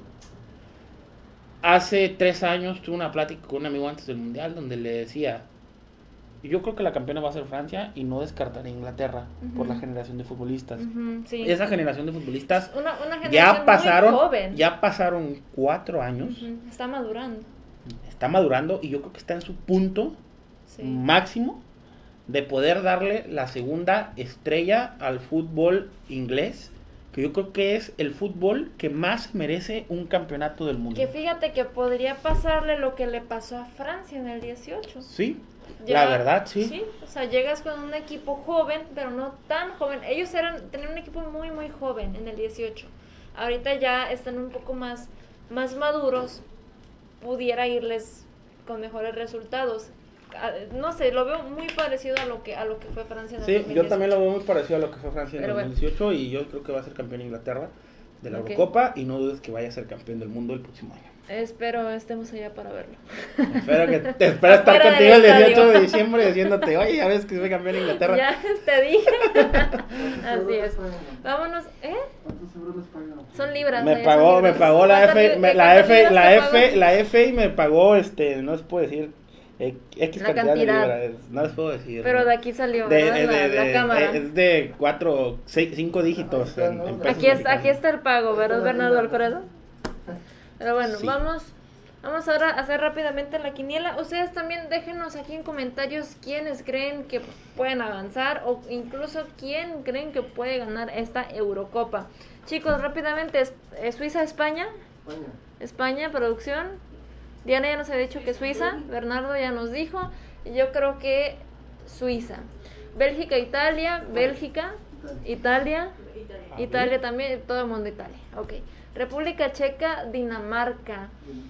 Hace tres años tuve una plática con un amigo antes del Mundial donde le decía, yo creo que la campeona va a ser Francia y no descartaré Inglaterra por Ujú. la generación de futbolistas. Ujú, sí. Esa generación de futbolistas Una, una generación ya pasaron, muy joven. ya pasaron cuatro años, Ujú, está madurando. está madurando y yo creo que está en su punto Sí. máximo de poder darle la segunda estrella al fútbol inglés, que yo creo que es el fútbol que más merece un campeonato del mundo. Que fíjate que podría pasarle lo que le pasó a Francia en el dieciocho. Sí, Ya- la verdad, sí. Sí, o sea, llegas con un equipo joven, pero no tan joven. Ellos eran tenían un equipo muy, muy joven en el dieciocho. Ahorita ya están un poco más, más maduros. Pudiera irles con mejores resultados. Ah, No sé, lo veo muy parecido a lo que a lo que fue Francia en el Sí, dos mil yo dieciocho. también lo veo muy parecido a lo que fue Francia en Pero el bueno. dos mil dieciocho y yo creo que va a ser campeón Inglaterra de la Ok. Eurocopa y no dudes que vaya a ser campeón del mundo el próximo año. Espero estemos allá para verlo. Espero que te espero estar Afuera contigo el del dieciocho estadio. de diciembre diciéndote, oye, ya ves que soy campeón de Inglaterra. Ya te dije. Así es. Vámonos, ¿eh? Son libras. Me eh, pagó, son me libras. pagó la ¿Cuántas F, lib- me- de la cuántas F, libras la te F, pagó? la F y me pagó, este, no les puedo decir eh, X La cantidad cantidad. de libras, no les puedo decir. Pero ¿no? de aquí salió, de, ¿verdad? de, la, de- la de- cámara. es de cuatro, seis, cinco dígitos en, en pesos Aquí, es, mexicanos. aquí está el pago, ¿verdad, Bernardo Alfredo? Pero bueno, Sí. vamos vamos ahora a hacer rápidamente la quiniela. Ustedes también déjenos aquí en comentarios quiénes creen que pueden avanzar o incluso quién creen que puede ganar esta Eurocopa. Chicos, rápidamente, es- eh, Suiza-España. España, producción. Diana ya nos ha dicho que Suiza. Bernardo ya nos dijo. Y yo creo que Suiza. Bélgica-Italia. Bélgica. Italia. Italia también. Todo el mundo Italia. Ok. República Checa. Dinamarca.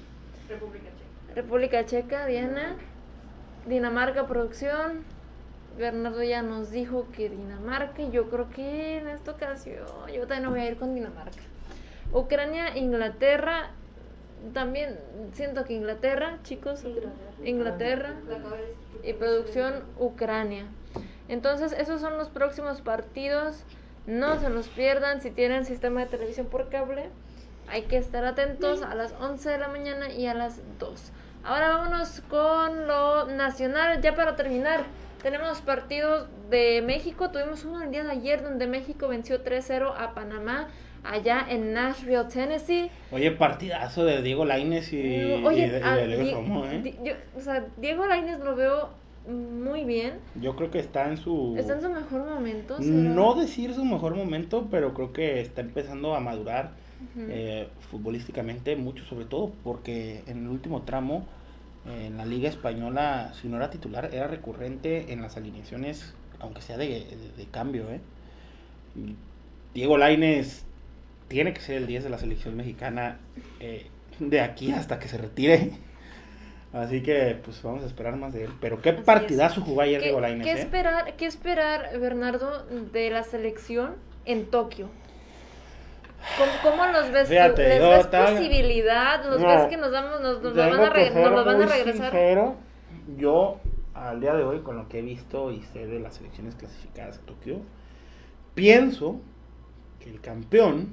República Checa. Diana. Dinamarca, producción. Bernardo ya nos dijo que Dinamarca. Y yo creo que en esta ocasión yo también me voy a ir con Dinamarca. Ucrania, Inglaterra. También siento que Inglaterra, chicos. Inglaterra. Y producción, Ucrania. Entonces, esos son los próximos partidos. No se los pierdan. Si tienen sistema de televisión por cable, hay que estar atentos a las once de la mañana y a las dos. Ahora vámonos con lo nacional, ya para terminar. Tenemos partidos de México. Tuvimos uno el día de ayer donde México venció tres cero a Panamá, allá en Nashville, Tennessee. Oye, partidazo de Diego Lainez y, Oye, y de, y a, de Leo Di- Romo, ¿eh? Di- yo, o sea, Diego Lainez lo veo muy bien. Yo creo que está en su... Está en su mejor momento. ¿será? No decir su mejor momento, pero creo que está empezando a madurar Ujú. eh, futbolísticamente mucho, sobre todo porque en el último tramo en la Liga Española, si no era titular, era recurrente en las alineaciones, aunque sea de, de, de cambio, ¿eh? Diego Lainez tiene que ser el diez de la selección mexicana eh, de aquí hasta que se retire. Así que pues vamos a esperar más de él. Pero qué Así partidazo jugó ayer ¿Qué, Diego Lainez, ¿qué ¿eh? esperar, ¿Qué esperar, Bernardo, de la selección en Tokio? ¿Cómo, cómo los ves Fíjate, tú? ¿Les yo ves estaba- posibilidad? ¿Los No, ves que nos, damos, nos, nos, Tengo van, a que re- nos ser los van a muy regresar? sincero, yo al día de hoy, con lo que he visto y sé de las selecciones clasificadas a Tokio, pienso que el campeón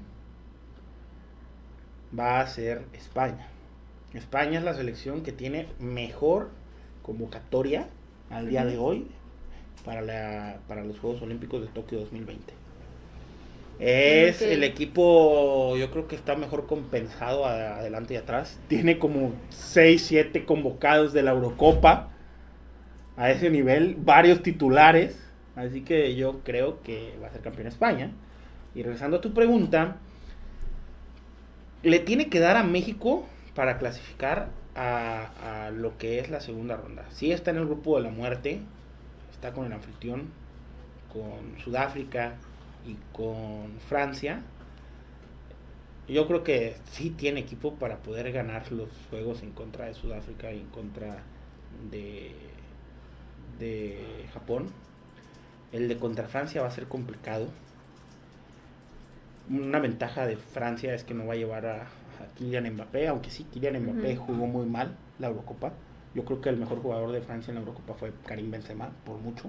va a ser España. España es la selección que tiene mejor convocatoria al día de hoy para, la, para los Juegos Olímpicos de Tokio dos mil veinte. Es Ok. el equipo, yo creo que está mejor compensado a- adelante y atrás. Tiene como seis siete convocados de la Eurocopa a ese nivel, varios titulares. Así que yo creo que va a ser campeón España. Y regresando a tu pregunta, le tiene que dar a México para clasificar a, a lo que es la segunda ronda. Sí está en el grupo de la muerte, está con el anfitrión, con Sudáfrica y con Francia. Yo creo que sí tiene equipo para poder ganar los juegos en contra de Sudáfrica y en contra de, de Japón. El de contra Francia va a ser complicado. Una ventaja de Francia es que no va a llevar a, a Kylian Mbappé, aunque sí, Kylian Mbappé Ujú. jugó muy mal la Eurocopa. Yo creo que el mejor jugador de Francia en la Eurocopa fue Karim Benzema, por mucho.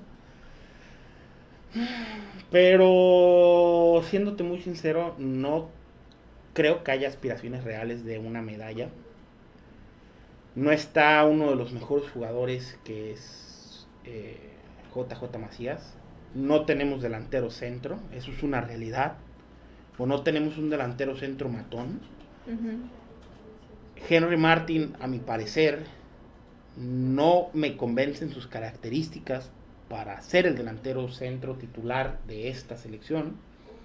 Pero, siéndote muy sincero, no creo que haya aspiraciones reales de una medalla. No está uno de los mejores jugadores, que es eh, J J Macías. No tenemos delantero centro, eso es una realidad. O no tenemos un delantero centro matón. Ujú. Henry Martin, a mi parecer, no me convencen sus características para ser el delantero centro titular de esta selección.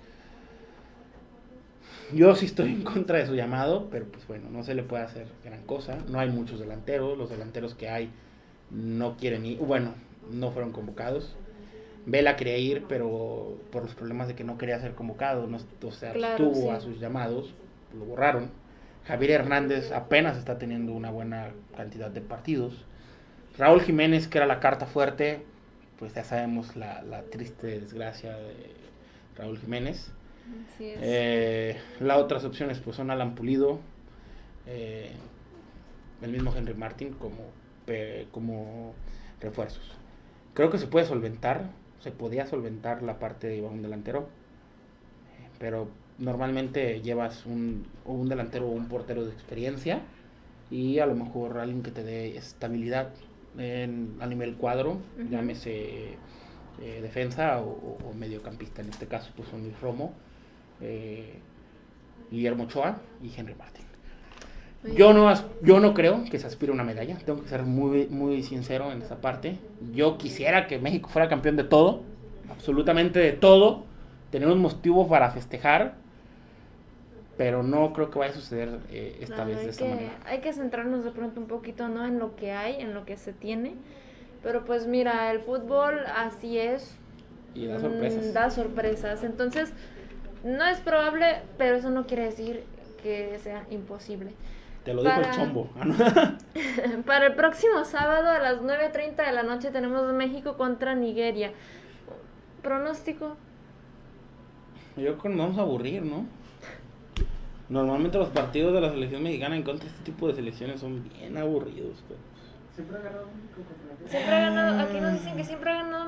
Yo sí estoy en contra de su llamado, pero pues bueno, no se le puede hacer gran cosa. No hay muchos delanteros, los delanteros que hay no quieren ir, bueno, no fueron convocados. Vela quería ir, pero por los problemas de que no quería ser convocado, no, o sea, Claro, estuvo sí. a sus llamados, lo borraron. Javier Hernández apenas está teniendo una buena cantidad de partidos. Raúl Jiménez, que era la carta fuerte, pues ya sabemos la, la triste desgracia de Raúl Jiménez. Así es. Eh, las otras opciones pues son Alan Pulido, eh, el mismo Henry Martin como, pe- como refuerzos. Creo que se puede solventar, se podía solventar la parte de un delantero, eh, pero normalmente llevas un, o un delantero o un portero de experiencia y a lo mejor alguien que te dé estabilidad en, a nivel cuadro, Ujú. llámese eh, defensa o, o- o mediocampista. En este caso pues son Luis Romo, eh, Guillermo Ochoa y Henry Martin. Muy Yo bien. no, as- yo no creo que se aspire a una medalla, tengo que ser muy, muy sincero en esa parte. Yo quisiera que México fuera campeón de todo, absolutamente de todo, tener un motivo para festejar, pero no creo que vaya a suceder eh, esta Claro, vez de hay esta que, manera. hay que centrarnos de pronto un poquito, ¿no? En lo que hay, en lo que se tiene. Pero pues mira, el fútbol así es. Y da Mm, sorpresas. Da sorpresas. Entonces, no es probable, pero eso no quiere decir que sea imposible. Te lo dijo para- el chombo. Ah, ¿no? Para el próximo sábado a las nueve treinta de la noche tenemos México contra Nigeria. Pronóstico. Yo creo que nos vamos a aburrir, ¿no? Normalmente los partidos de la selección mexicana en contra de este tipo de selecciones son bien aburridos. Pero... Siempre ha ganado, aquí nos dicen que siempre ha ganado México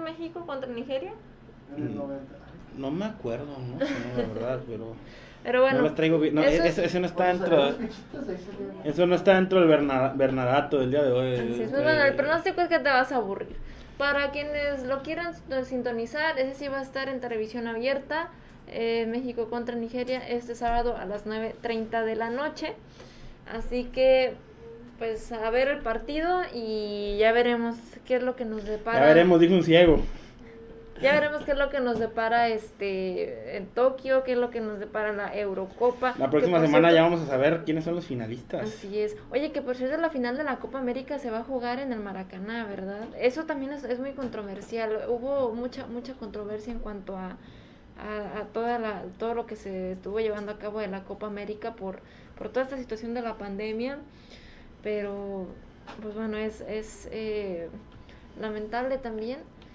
contra Nigeria? No me acuerdo, no sé, la verdad, pero... Pero bueno, no las traigo bien. No, eso, eso, eso no está dentro. Eso no está dentro del Berna, Bernadato del día de hoy. Así es. Pues bueno, el pronóstico es que te vas a aburrir. Para quienes lo quieran sintonizar, ese sí va a estar en televisión abierta. Eh, México contra Nigeria este sábado a las nueve treinta de la noche. Así que, pues a ver el partido y ya veremos qué es lo que nos depara. Ya veremos, dijo un ciego. Ya veremos qué es lo que nos depara este en Tokio, qué es lo que nos depara la Eurocopa. La próxima que, semana cierto, ya vamos a saber quiénes son los finalistas. Así es. Oye, que por cierto la final de la Copa América se va a jugar en el Maracaná, ¿verdad? Eso también es, es muy controversial. Hubo mucha mucha controversia en cuanto a, a, a toda la todo lo que se estuvo llevando a cabo de la Copa América por, por toda esta situación de la pandemia. Pero, pues bueno, es, es eh, lamentable también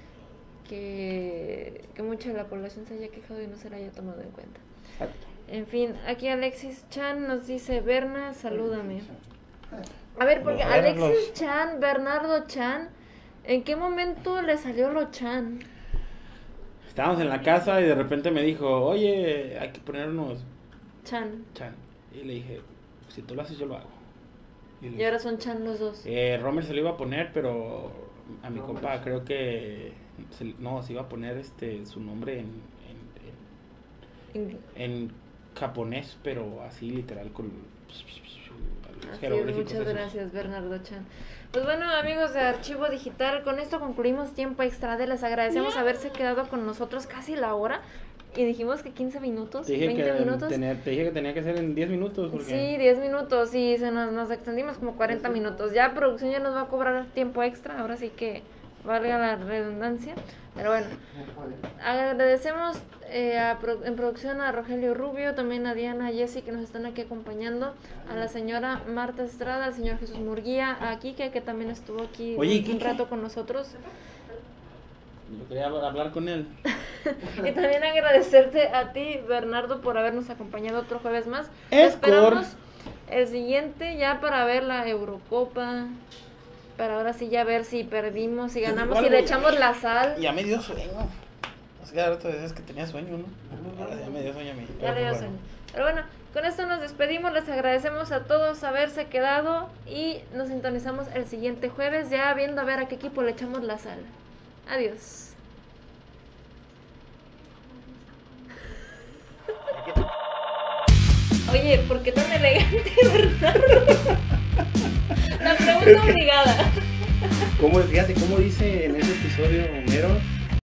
Que, que mucha de la población se haya quejado y no se la haya tomado en cuenta. Exacto. En fin, aquí Alexis Chan nos dice, Berna, salúdame. A ver, porque Los Alexis vernos. Chan, Bernardo Chan, ¿en qué momento le salió lo Chan? Estábamos en la casa y de repente me dijo, oye, hay que ponernos Chan. Chan. Y le dije, si tú lo haces, yo lo hago. Y, le Y ahora son Chan los dos. Eh, Romer se lo iba a poner, pero a mi compa creo que se, no, se iba a poner este su nombre en, en, en, en japonés, pero así literal con los Así es, jeroglíficos muchas esos. gracias, Bernardo Chan. Pues bueno, amigos de Archivo Digital, con esto concluimos Tiempo Extra de. Les agradecemos haberse quedado con nosotros casi la hora. Y dijimos que quince minutos, Te dije, veinte que minutos. tenía, te dije que tenía que ser en diez minutos. Porque... Sí, diez minutos y se nos, nos extendimos como cuarenta minutos. Ya producción ya nos va a cobrar tiempo extra, ahora sí que valga la redundancia. Pero bueno, agradecemos eh, a, en producción a Rogelio Rubio, también a Diana, a Jessy que nos están aquí acompañando, a la señora Marta Estrada, al señor Jesús Murguía, a Kike que también estuvo aquí Oye, un, un Kike. rato con nosotros. Yo quería hablar con él. Y también agradecerte a ti, Bernardo, por habernos acompañado otro jueves más. Te Escor. esperamos el siguiente ya para ver la Eurocopa. Para ahora sí ya ver si perdimos, si ganamos, Igual, si le güey. echamos la sal. Ya me dio sueño. Es que ahora tú decías que tenía sueño, ¿no? Ahora ya me dio sueño a mí. Ya le dio Pero sueño. Pero bueno, con esto nos despedimos. Les agradecemos a todos haberse quedado y nos sintonizamos el siguiente jueves ya viendo a ver a qué equipo le echamos la sal. Adiós. Oye, ¿por qué tan elegante, Bernardo? La pregunta obligada. ¿Cómo, fíjate cómo dice en ese episodio Homero?